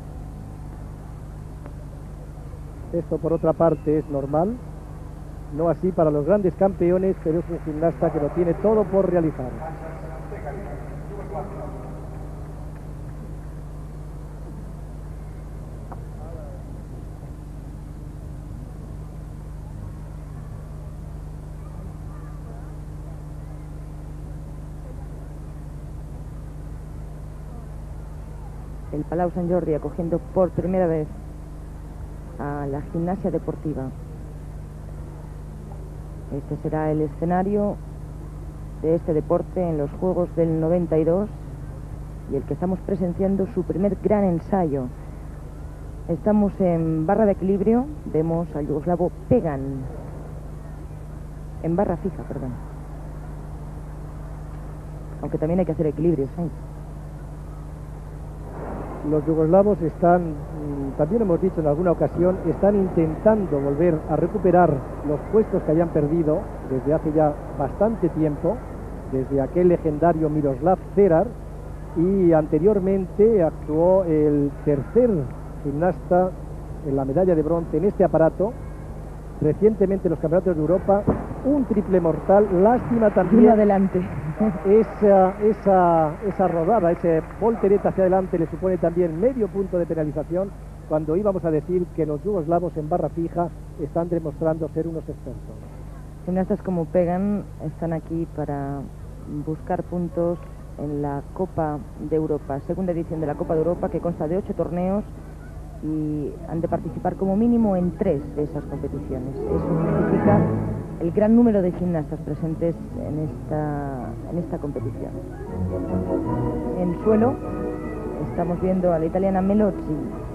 Esto por otra parte es normal, no así para los grandes campeones, pero es un gimnasta que lo tiene todo por realizar. el Palau Sant Jordi acogiendo por primera vez a la gimnasia deportiva. Este será el escenario de este deporte en los Juegos del noventa y dos y el que estamos presenciando su primer gran ensayo. Estamos en barra de equilibrio, vemos al yugoslavo Pegan, en barra fija, perdón. Aunque también hay que hacer equilibrios, ¿eh? Los yugoslavos están, también hemos dicho en alguna ocasión, están intentando volver a recuperar los puestos que hayan perdido desde hace ya bastante tiempo, desde aquel legendario Miroslav Cerar, y anteriormente actuó el tercer gimnasta en la medalla de bronce en este aparato. Recientemente en los campeonatos de Europa, un triple mortal, lástima también. Uno adelante. Esa, esa, esa rodada, ese voltereta hacia adelante le supone también medio punto de penalización, cuando íbamos a decir que los yugoslavos en barra fija están demostrando ser unos expertos. Gimnastas como Pegan están aquí para buscar puntos en la Copa de Europa, segunda edición de la Copa de Europa, que consta de ocho torneos y han de participar como mínimo en tres de esas competiciones. Eso significa el gran número de gimnastas presentes en esta, en esta competición. En suelo estamos viendo a la italiana Melozzi.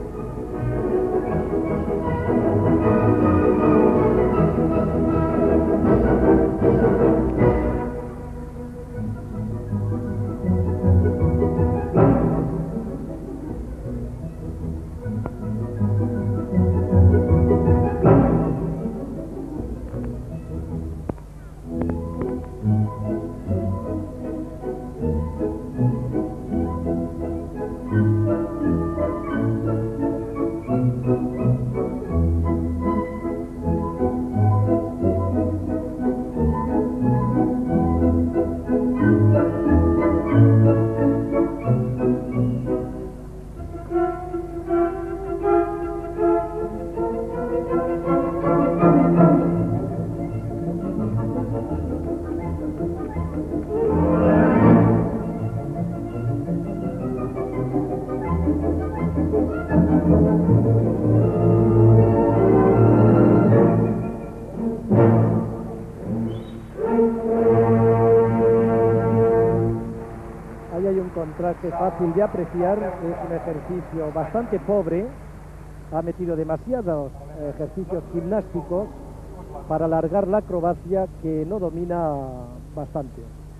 Contraste fácil de apreciar, es un ejercicio bastante pobre, ha metido demasiados ejercicios gimnásticos para alargar la acrobacia que no domina bastante.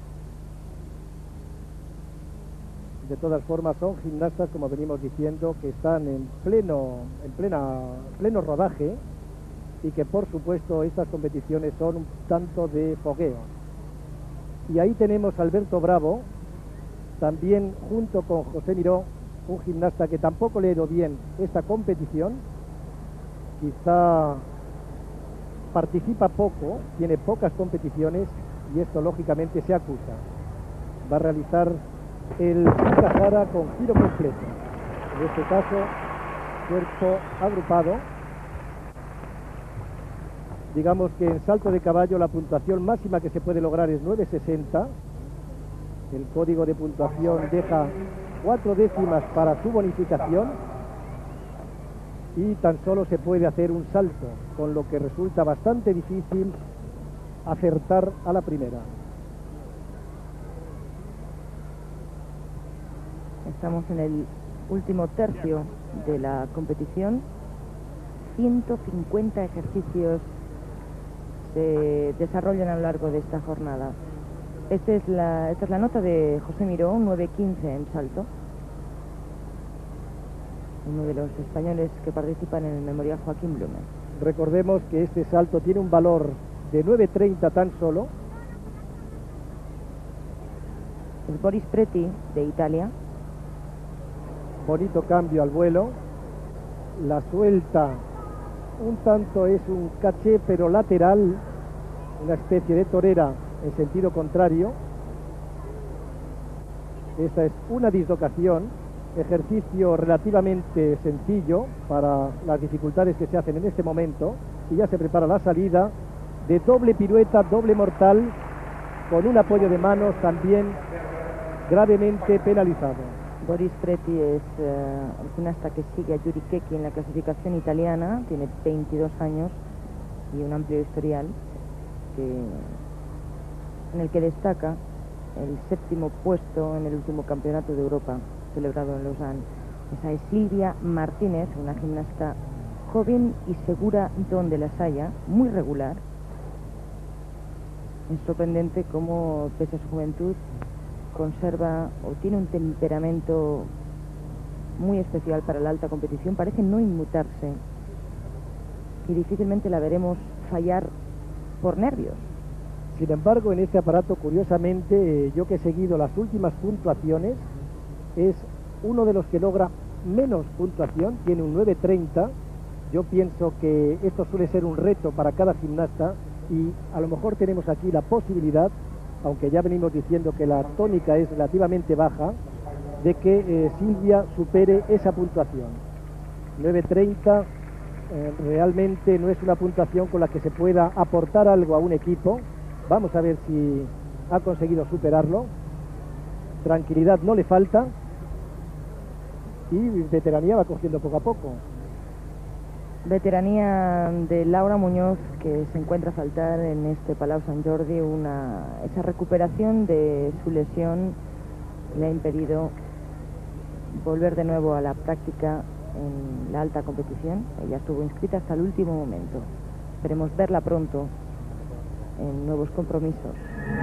De todas formas son gimnastas, como venimos diciendo, que están en pleno, en plena, pleno rodaje y que por supuesto estas competiciones son un tanto de fogueo. Y ahí tenemos a Alberto Bravo, también junto con José Miró, un gimnasta que tampoco le ha ido bien esta competición, quizá participa poco, tiene pocas competiciones y esto lógicamente se acusa. Va a realizar el Sukahara con giro completo, en este caso cuerpo agrupado. Digamos que en salto de caballo la puntuación máxima que se puede lograr es nueve sesenta. El código de puntuación deja cuatro décimas para su bonificación y tan solo se puede hacer un salto, con lo que resulta bastante difícil acertar a la primera. Estamos en el último tercio de la competición. ciento cincuenta ejercicios se desarrollan a lo largo de esta jornada. Este es la, esta es la nota de José Miró, nueve quince en salto. Uno de los españoles que participan en el Memorial Joaquín Blume. Recordemos que este salto tiene un valor de nueve treinta tan solo. Es Boris Preti, de Italia. Bonito cambio al vuelo. La suelta un tanto, es un caché pero lateral, una especie de torera en sentido contrario. Esta es una dislocación, ejercicio relativamente sencillo para las dificultades que se hacen en este momento, y ya se prepara la salida de doble pirueta, doble mortal, con un apoyo de manos también gravemente penalizado. Boris Preti es uh, el gimnasta que sigue a Yuri Keki en la clasificación italiana, tiene veintidós años y un amplio historial, que, en el que destaca el séptimo puesto en el último campeonato de Europa celebrado en Lausanne. Esa es Silvia Martínez, una gimnasta joven y segura donde las haya, muy regular. Es sorprendente cómo, pese a su juventud, conserva o tiene un temperamento muy especial para la alta competición, parece no inmutarse y difícilmente la veremos fallar por nervios. Sin embargo, en este aparato, curiosamente, yo que he seguido las últimas puntuaciones, es uno de los que logra menos puntuación, tiene un nueve treinta. Yo pienso que esto suele ser un reto para cada gimnasta y a lo mejor tenemos aquí la posibilidad, aunque ya venimos diciendo que la tónica es relativamente baja, de que eh, Silvia supere esa puntuación. nueve treinta eh, realmente no es una puntuación con la que se pueda aportar algo a un equipo. Vamos a ver si ha conseguido superarlo. Tranquilidad no le falta y veteranía va cogiendo poco a poco. Veteranía de Laura Muñoz, que se encuentra a faltar en este Palau Sant Jordi. Una, esa recuperación de su lesión le ha impedido volver de nuevo a la práctica en la alta competición. Ella estuvo inscrita hasta el último momento. Esperemos verla pronto en nuevos compromisos.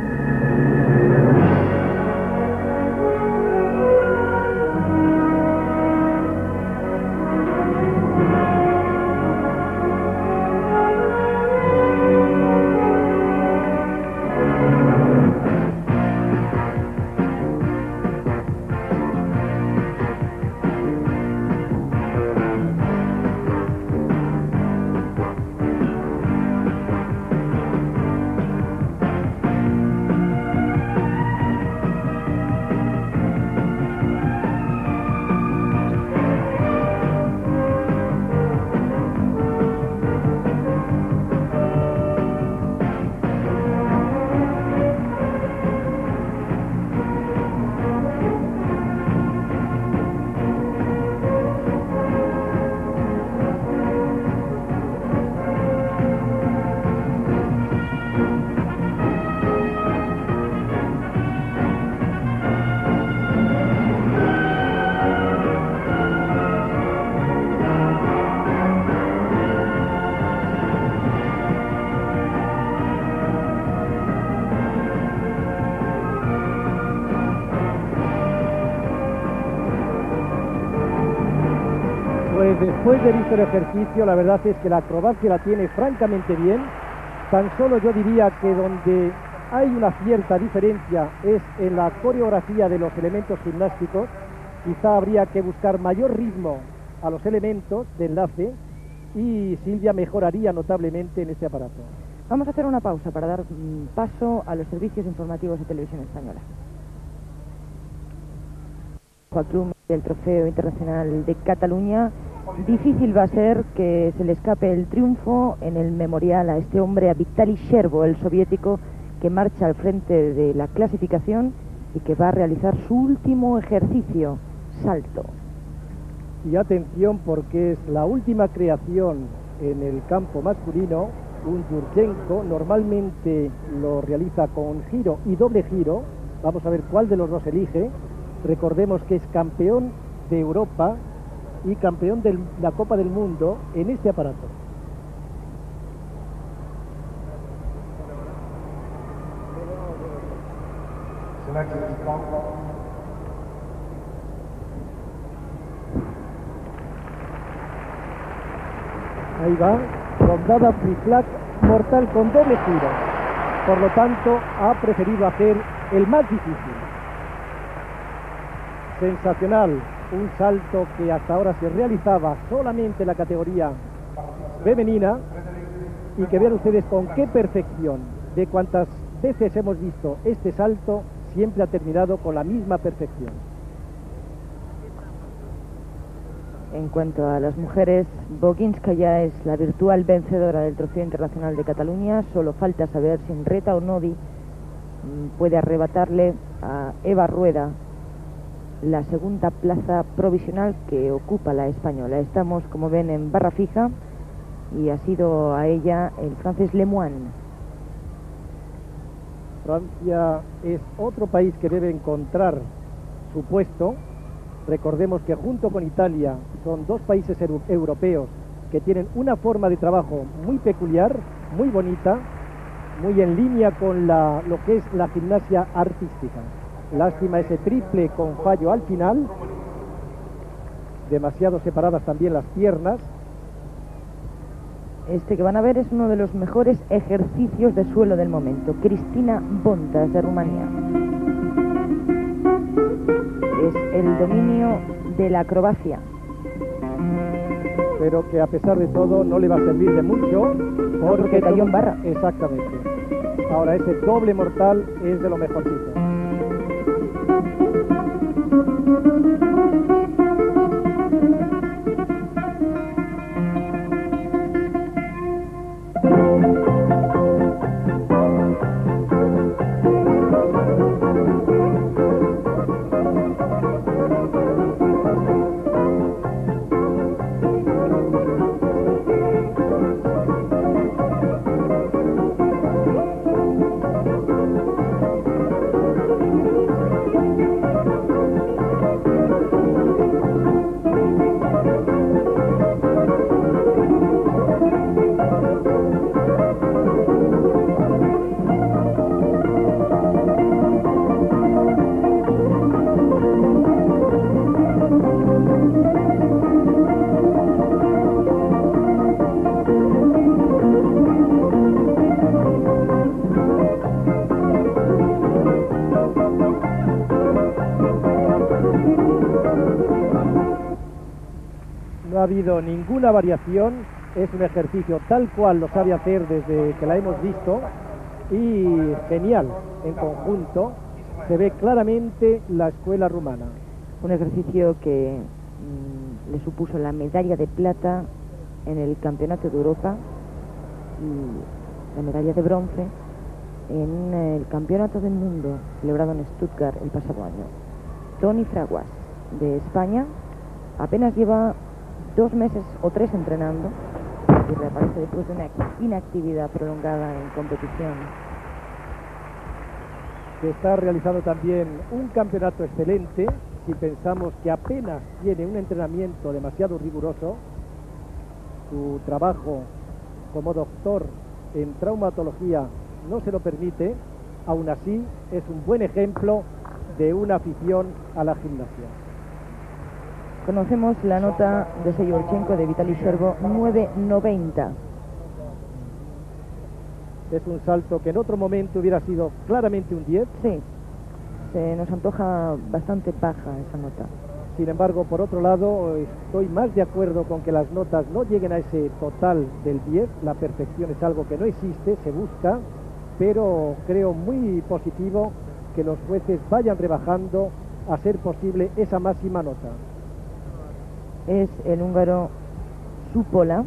Pues después de visto el ejercicio, la verdad es que la acrobacia la tiene francamente bien. Tan solo yo diría que donde hay una cierta diferencia es en la coreografía de los elementos gimnásticos. Quizá habría que buscar mayor ritmo a los elementos de enlace y Silvia mejoraría notablemente en este aparato. Vamos a hacer una pausa para dar paso a los servicios informativos de Televisión Española. Al club del Trofeo Internacional de Cataluña, difícil va a ser que se le escape el triunfo en el memorial a este hombre, a Vitali Scherbo, el soviético, que marcha al frente de la clasificación y que va a realizar su último ejercicio, salto. Y atención, porque es la última creación en el campo masculino, un Yurchenko. Normalmente lo realiza con giro y doble giro. Vamos a ver cuál de los dos elige. Recordemos que es campeón de Europa y campeón de la Copa del Mundo en este aparato. Ahí va, rondada flick-flack mortal con doble giro. Por lo tanto, ha preferido hacer el más difícil. Sensacional, un salto que hasta ahora se realizaba solamente en la categoría femenina y que vean ustedes con qué perfección, de cuantas veces hemos visto este salto, siempre ha terminado con la misma perfección. En cuanto a las mujeres, Boginskaya es la virtual vencedora del Trofeo Internacional de Cataluña. Solo falta saber si Reta Onodi puede arrebatarle a Eva Rueda la segunda plaza provisional que ocupa la española. Estamos, como ven, en barra fija y ha sido a ella el francés Lemoine. Francia es otro país que debe encontrar su puesto. Recordemos que junto con Italia son dos países europeos que tienen una forma de trabajo muy peculiar, muy bonita, muy en línea con la, lo que es la gimnasia artística. Lástima ese triple con fallo al final, demasiado separadas también las piernas. Este que van a ver es uno de los mejores ejercicios de suelo del momento. Cristina Bontas, de Rumanía. Es el dominio de la acrobacia. Pero que a pesar de todo no le va a servir de mucho porque, porque cayó en barra. Exactamente. Ahora ese doble mortal es de lo mejorcito. No ha habido ninguna variación, es un ejercicio tal cual lo sabe hacer desde que la hemos visto y genial en conjunto, se ve claramente la escuela rumana. Un ejercicio que mmm, le supuso la medalla de plata en el Campeonato de Europa y la medalla de bronce en el Campeonato del Mundo celebrado en Stuttgart el pasado año. Toni Fraguas, de España, apenas lleva dos meses o tres entrenando y reaparece después de una inactividad prolongada en competición. Se está realizando también un campeonato excelente. Si pensamos que apenas tiene un entrenamiento demasiado riguroso, su trabajo como doctor en traumatología no se lo permite, aún así es un buen ejemplo de una afición a la gimnasia. Conocemos la nota de Seyorchenko de Vitaly Scherbo, nueve noventa. Es un salto que en otro momento hubiera sido claramente un diez. Sí, se nos antoja bastante baja esa nota. Sin embargo, por otro lado, estoy más de acuerdo con que las notas no lleguen a ese total del diez. La perfección es algo que no existe, se busca, pero creo muy positivo que los jueces vayan rebajando a ser posible esa máxima nota. Es el húngaro Supola.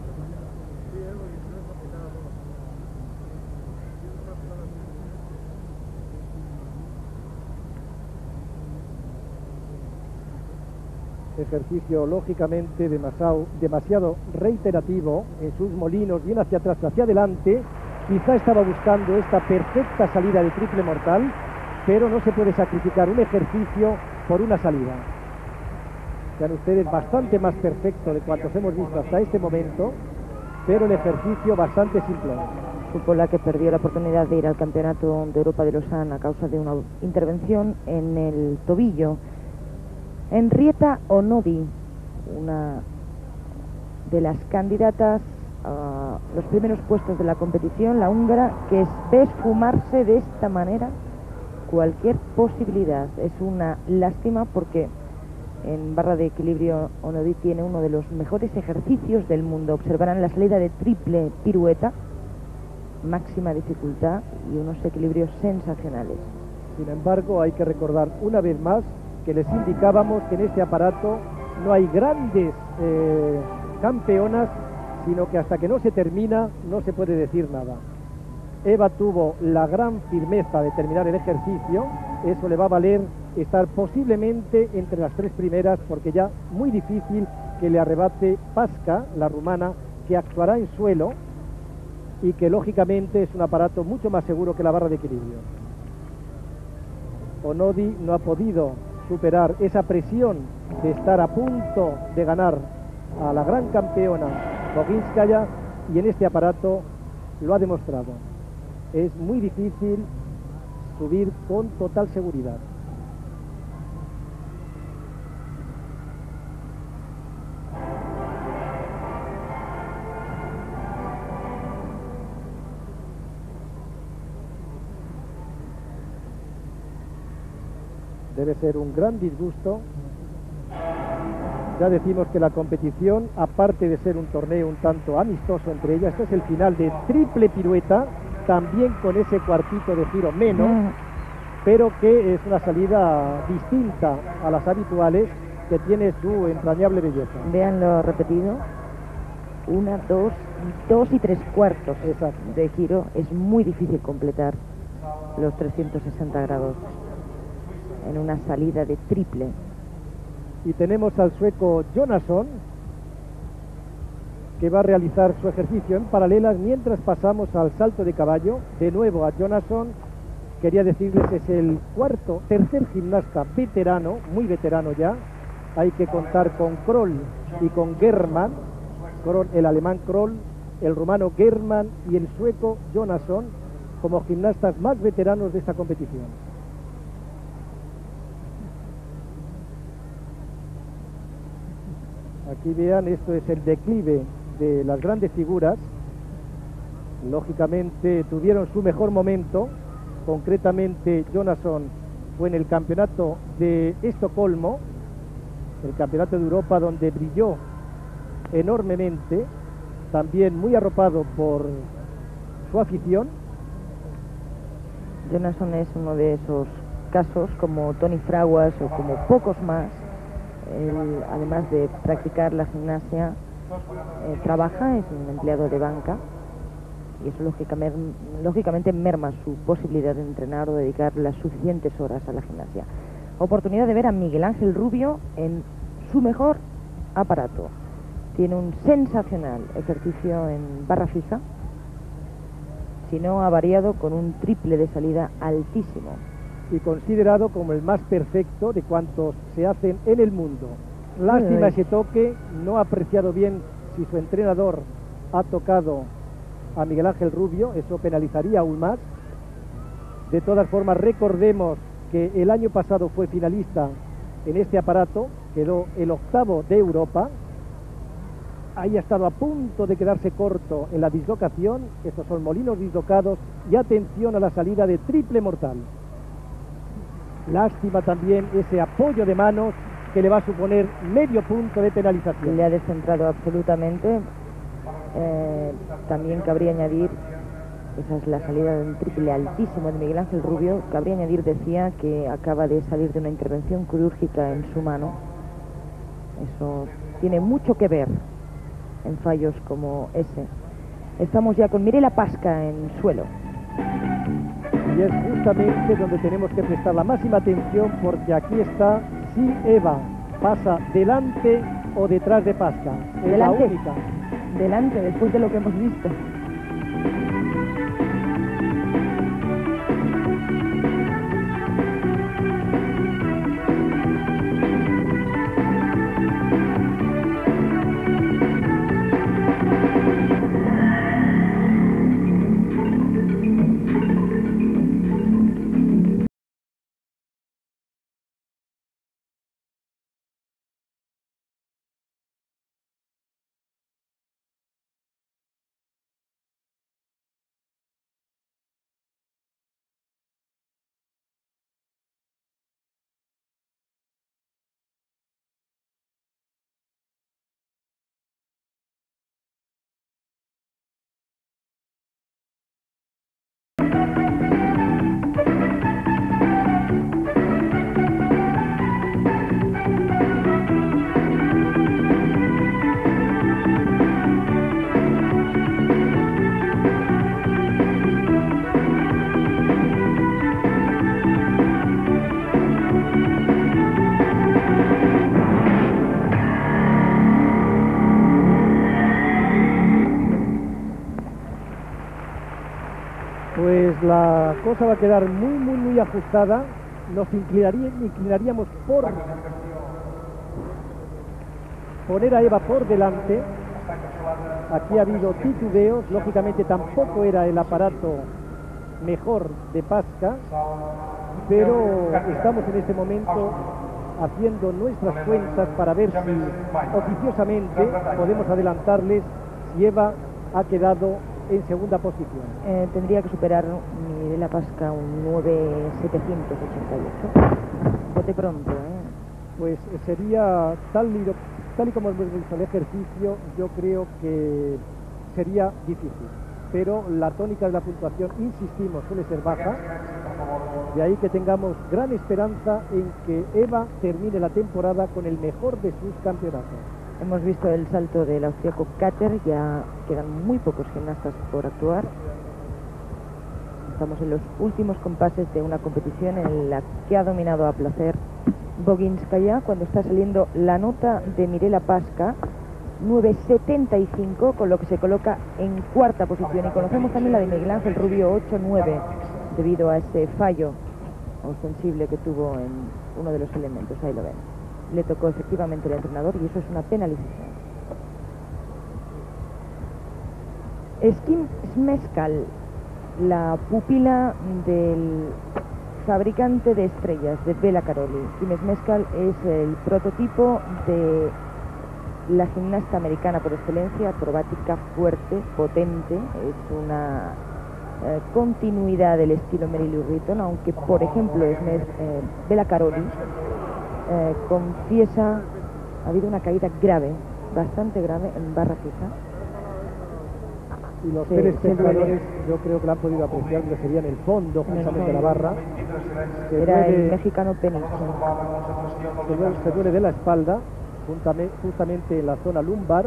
Ejercicio lógicamente demasiado, demasiado reiterativo en sus molinos, bien hacia atrás, hacia adelante. Quizá estaba buscando esta perfecta salida del triple mortal, pero no se puede sacrificar un ejercicio por una salida. Vean ustedes, bastante más perfecto de cuantos hemos visto hasta este momento, pero el ejercicio bastante simple. Supola, que perdió la oportunidad de ir al Campeonato de Europa de Lausanne a causa de una intervención en el tobillo. Henrietta Onodi, una de las candidatas a los primeros puestos de la competición, la húngara, que ve esfumarse de esta manera cualquier posibilidad. Es una lástima porque en barra de equilibrio Onodi tiene uno de los mejores ejercicios del mundo. Observarán la salida de triple pirueta, máxima dificultad y unos equilibrios sensacionales. Sin embargo, hay que recordar una vez más que les indicábamos que en este aparato no hay grandes eh, campeonas, sino que hasta que no se termina no se puede decir nada. Eva tuvo la gran firmeza de terminar el ejercicio, eso le va a valer estar posiblemente entre las tres primeras, porque ya muy difícil que le arrebate Pasca, la rumana, que actuará en suelo y que lógicamente es un aparato mucho más seguro que la barra de equilibrio. Onodi no ha podido superar esa presión de estar a punto de ganar a la gran campeona Boginskaya, y en este aparato lo ha demostrado. Es muy difícil subir con total seguridad. Debe ser un gran disgusto. Ya decimos que la competición, aparte de ser un torneo un tanto amistoso entre ellas, este es el final de triple pirueta, también con ese cuartito de giro menos, mm. pero que es una salida distinta a las habituales, que tiene su entrañable belleza. Veanlo repetido. Una, dos, dos y tres cuartos Exacto. de giro. Es muy difícil completar los trescientos sesenta grados en una salida de triple. Y tenemos al sueco Jonasson, que va a realizar su ejercicio en paralelas mientras pasamos al salto de caballo. De nuevo a Jonasson, quería decirles, es el cuarto, tercer gimnasta veterano, muy veterano ya. Hay que contar con Kroll y con German, Kroll, el alemán Kroll, el rumano German y el sueco Jonasson como gimnastas más veteranos de esta competición. Aquí vean, esto es el declive de las grandes figuras. Lógicamente tuvieron su mejor momento, concretamente Jonasson fue en el campeonato de Estocolmo, el campeonato de Europa, donde brilló enormemente, también muy arropado por su afición. Jonasson es uno de esos casos, como Tony Fraguas o como pocos más. Él, además de practicar la gimnasia, eh, trabaja, es un empleado de banca, y eso lógicamente, lógicamente merma su posibilidad de entrenar o dedicar las suficientes horas a la gimnasia. Oportunidad de ver a Miguel Ángel Rubio en su mejor aparato. Tiene un sensacional ejercicio en barra fija, si no ha variado con un triple de salida altísimo. Y considerado como el más perfecto de cuantos se hacen en el mundo. Lástima ese toque, no ha apreciado bien si su entrenador ha tocado a Miguel Ángel Rubio, eso penalizaría aún más. De todas formas, recordemos que el año pasado fue finalista en este aparato, quedó el octavo de Europa, ahí ha estado a punto de quedarse corto en la dislocación. Estos son molinos dislocados, y atención a la salida de triple mortal. Lástima también ese apoyo de manos que le va a suponer medio punto de penalización. Le ha descentrado absolutamente. Eh, también cabría añadir, esa es la salida de un triple altísimo de Miguel Ángel Rubio. Cabría añadir, decía, que acaba de salir de una intervención quirúrgica en su mano. Eso tiene mucho que ver en fallos como ese. Estamos ya con Mirela Pasca en suelo. Y es justamente donde tenemos que prestar la máxima atención, porque aquí está si Eva pasa delante o detrás de Pasca. Es delante, la única. Delante, después de lo que hemos visto. Pues la cosa va a quedar muy, muy, muy ajustada. Nos inclinaría, inclinaríamos por poner a Eva por delante. Aquí ha habido titubeos, lógicamente tampoco era el aparato mejor de Pasca, pero estamos en este momento haciendo nuestras cuentas para ver si oficiosamente podemos adelantarles si Eva ha quedado en segunda posición. Eh, tendría que superar Mirela Pasca un nueve setecientos ochenta y ocho. Bote pronto, ¿eh? Pues sería tal y, tal y como hemos visto el ejercicio, yo creo que sería difícil. Pero la tónica de la puntuación, insistimos, suele ser baja. De ahí que tengamos gran esperanza en que Eva termine la temporada con el mejor de sus campeonatos. Hemos visto el salto del austríaco Katter, ya quedan muy pocos gimnastas por actuar. Estamos en los últimos compases de una competición en la que ha dominado a placer Boginskaya, cuando está saliendo la nota de Mirela Pasca, nueve setenta y cinco, con lo que se coloca en cuarta posición. Y conocemos también la de Miguel Ángel Rubio, ocho nueve, debido a ese fallo ostensible que tuvo en uno de los elementos. Ahí lo ven. Le tocó efectivamente el entrenador y eso es una penalización. Skim Smeskal, la pupila del fabricante de estrellas, de Bela Karolyi. Skim Smeskal es el prototipo de la gimnasta americana por excelencia, acrobática, fuerte, potente. Es una eh, continuidad del estilo Mary Lou Retton, aunque por ejemplo es, eh, Bela Karolyi eh, confiesa ha habido una caída grave, bastante grave en barra fija. Y los Sí, telespectadores yo creo que la han podido apreciar, que sería en el fondo justamente de la barra. Se Era duele, el mexicano Peniche. se duele, se duele de la espalda, juntame- justamente en la zona lumbar.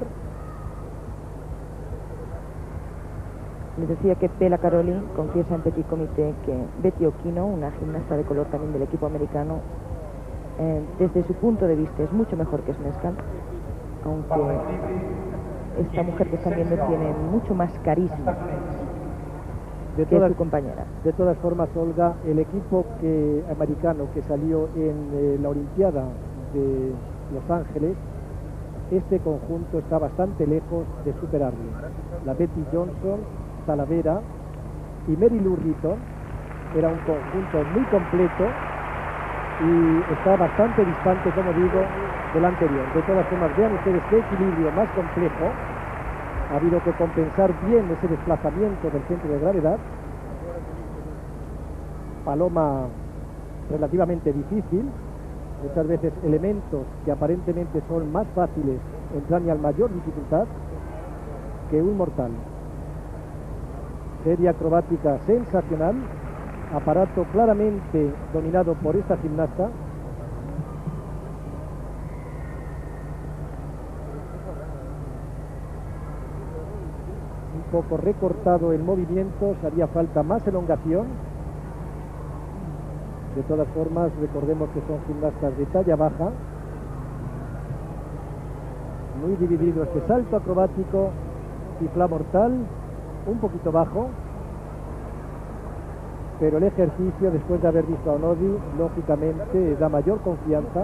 Les decía que Bela Karolyi confiesa en Petit Comité que Betty Okino, una gimnasta de color también del equipo americano, eh, desde su punto de vista es mucho mejor que Smeskal, aunque esta mujer que están viendo tiene mucho más carisma De que todas, su compañera. de todas formas, Olga, el equipo que, americano que salió en eh, la Olimpiada de Los Ángeles, este conjunto está bastante lejos de superarlo. La Betty Johnson, Talavera y Mary Lou Retton era un conjunto muy completo y está bastante distante, como digo, del anterior. De todas formas, vean ustedes qué equilibrio más complejo. Ha habido que compensar bien ese desplazamiento del centro de gravedad. Paloma relativamente difícil. Muchas veces elementos que aparentemente son más fáciles entran a mayor dificultad que un mortal. Serie acrobática sensacional, aparato claramente dominado por esta gimnasta. Un poco recortado el movimiento, se haría falta más elongación. De todas formas, recordemos que son gimnastas de talla baja. Muy dividido este salto acrobático, cifla mortal, un poquito bajo. Pero el ejercicio, después de haber visto a Onodi, lógicamente da mayor confianza.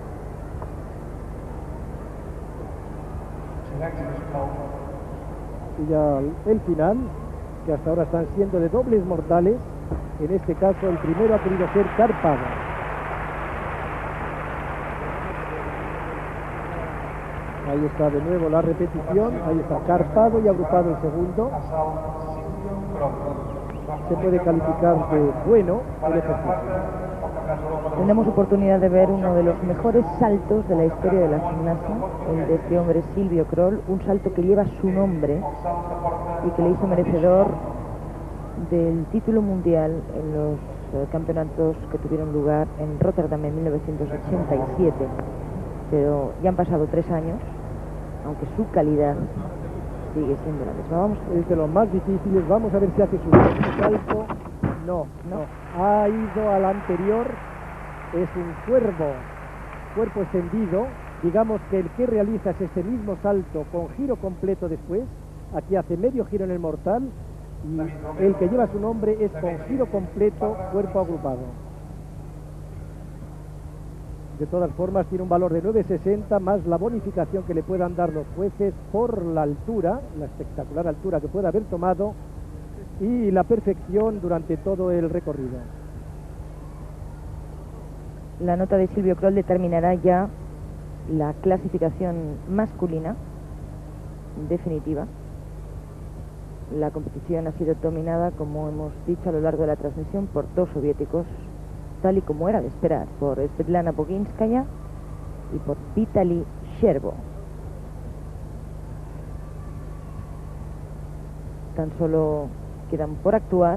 Y ya el final, que hasta ahora están siendo de dobles mortales. En este caso, el primero ha querido ser Carpado. Ahí está de nuevo la repetición. Ahí está Carpado y agrupado el segundo. Se puede calificar de bueno el ejercicio. Tenemos oportunidad de ver uno de los mejores saltos de la historia de la gimnasia, el de este hombre Silvio Kroll, un salto que lleva su nombre y que le hizo merecedor del título mundial en los eh, campeonatos que tuvieron lugar en Rotterdam en mil novecientos ochenta y siete. Pero ya han pasado tres años, aunque su calidad sigue siendo la misma. Vamos a ver. Es de los más difíciles. Vamos a ver si hace su segundo salto. No, no. Ha ido al anterior. Es un cuervo, cuerpo extendido. Digamos que el que realiza es este mismo salto con giro completo después. Aquí hace medio giro en el mortal y el que lleva su nombre es con giro completo, cuerpo agrupado. De todas formas tiene un valor de nueve sesenta más la bonificación que le puedan dar los jueces por la altura, la espectacular altura que pueda haber tomado y la perfección durante todo el recorrido. La nota de Silvio Kroll determinará ya la clasificación masculina definitiva. La competición ha sido dominada, como hemos dicho a lo largo de la transmisión, por dos soviéticos, tal y como era de esperar, por Svetlana Boginskaya y por Vitaly Scherbo. Tan solo quedan por actuar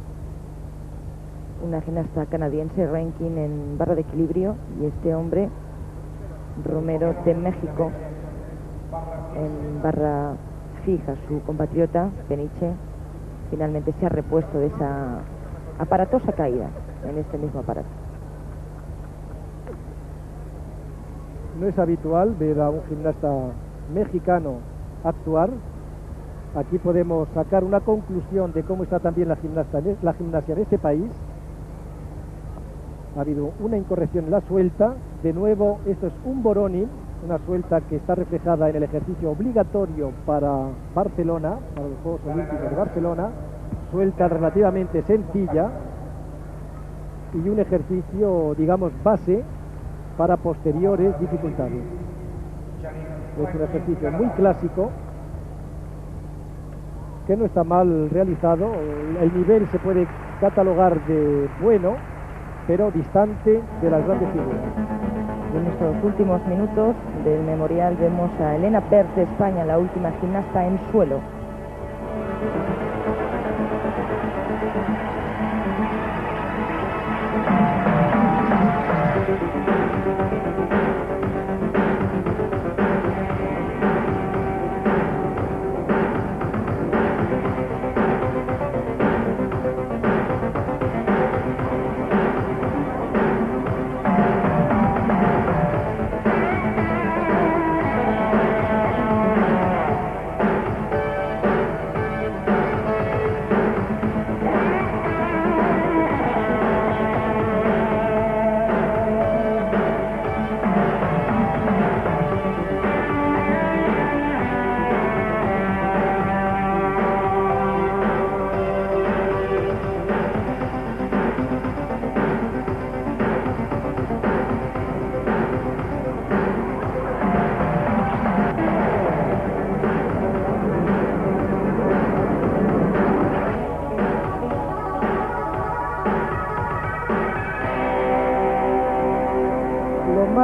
una gimnasta canadiense, Rankin, en barra de equilibrio, y este hombre, Romero, de México, en barra fija. Su compatriota, Peniche, finalmente se ha repuesto de esa aparatosa caída en este mismo aparato. No es habitual ver a un gimnasta mexicano actuar. Aquí podemos sacar una conclusión de cómo está también la, gimnasta, la gimnasia en este país. Ha habido una incorrección en la suelta. De nuevo, esto es un Voronin, una suelta que está reflejada en el ejercicio obligatorio para Barcelona, para los Juegos Olímpicos de Barcelona. Suelta relativamente sencilla y un ejercicio, digamos, base para posteriores dificultades. Es un ejercicio muy clásico que no está mal realizado. El nivel se puede catalogar de bueno, pero distante de las grandes figuras. En estos últimos minutos del memorial vemos a Elena Berz de España, la última gimnasta en suelo.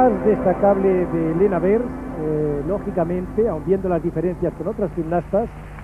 Destacable de Elena Berz, eh, lógicamente, aun viendo las diferencias con otras gimnastas,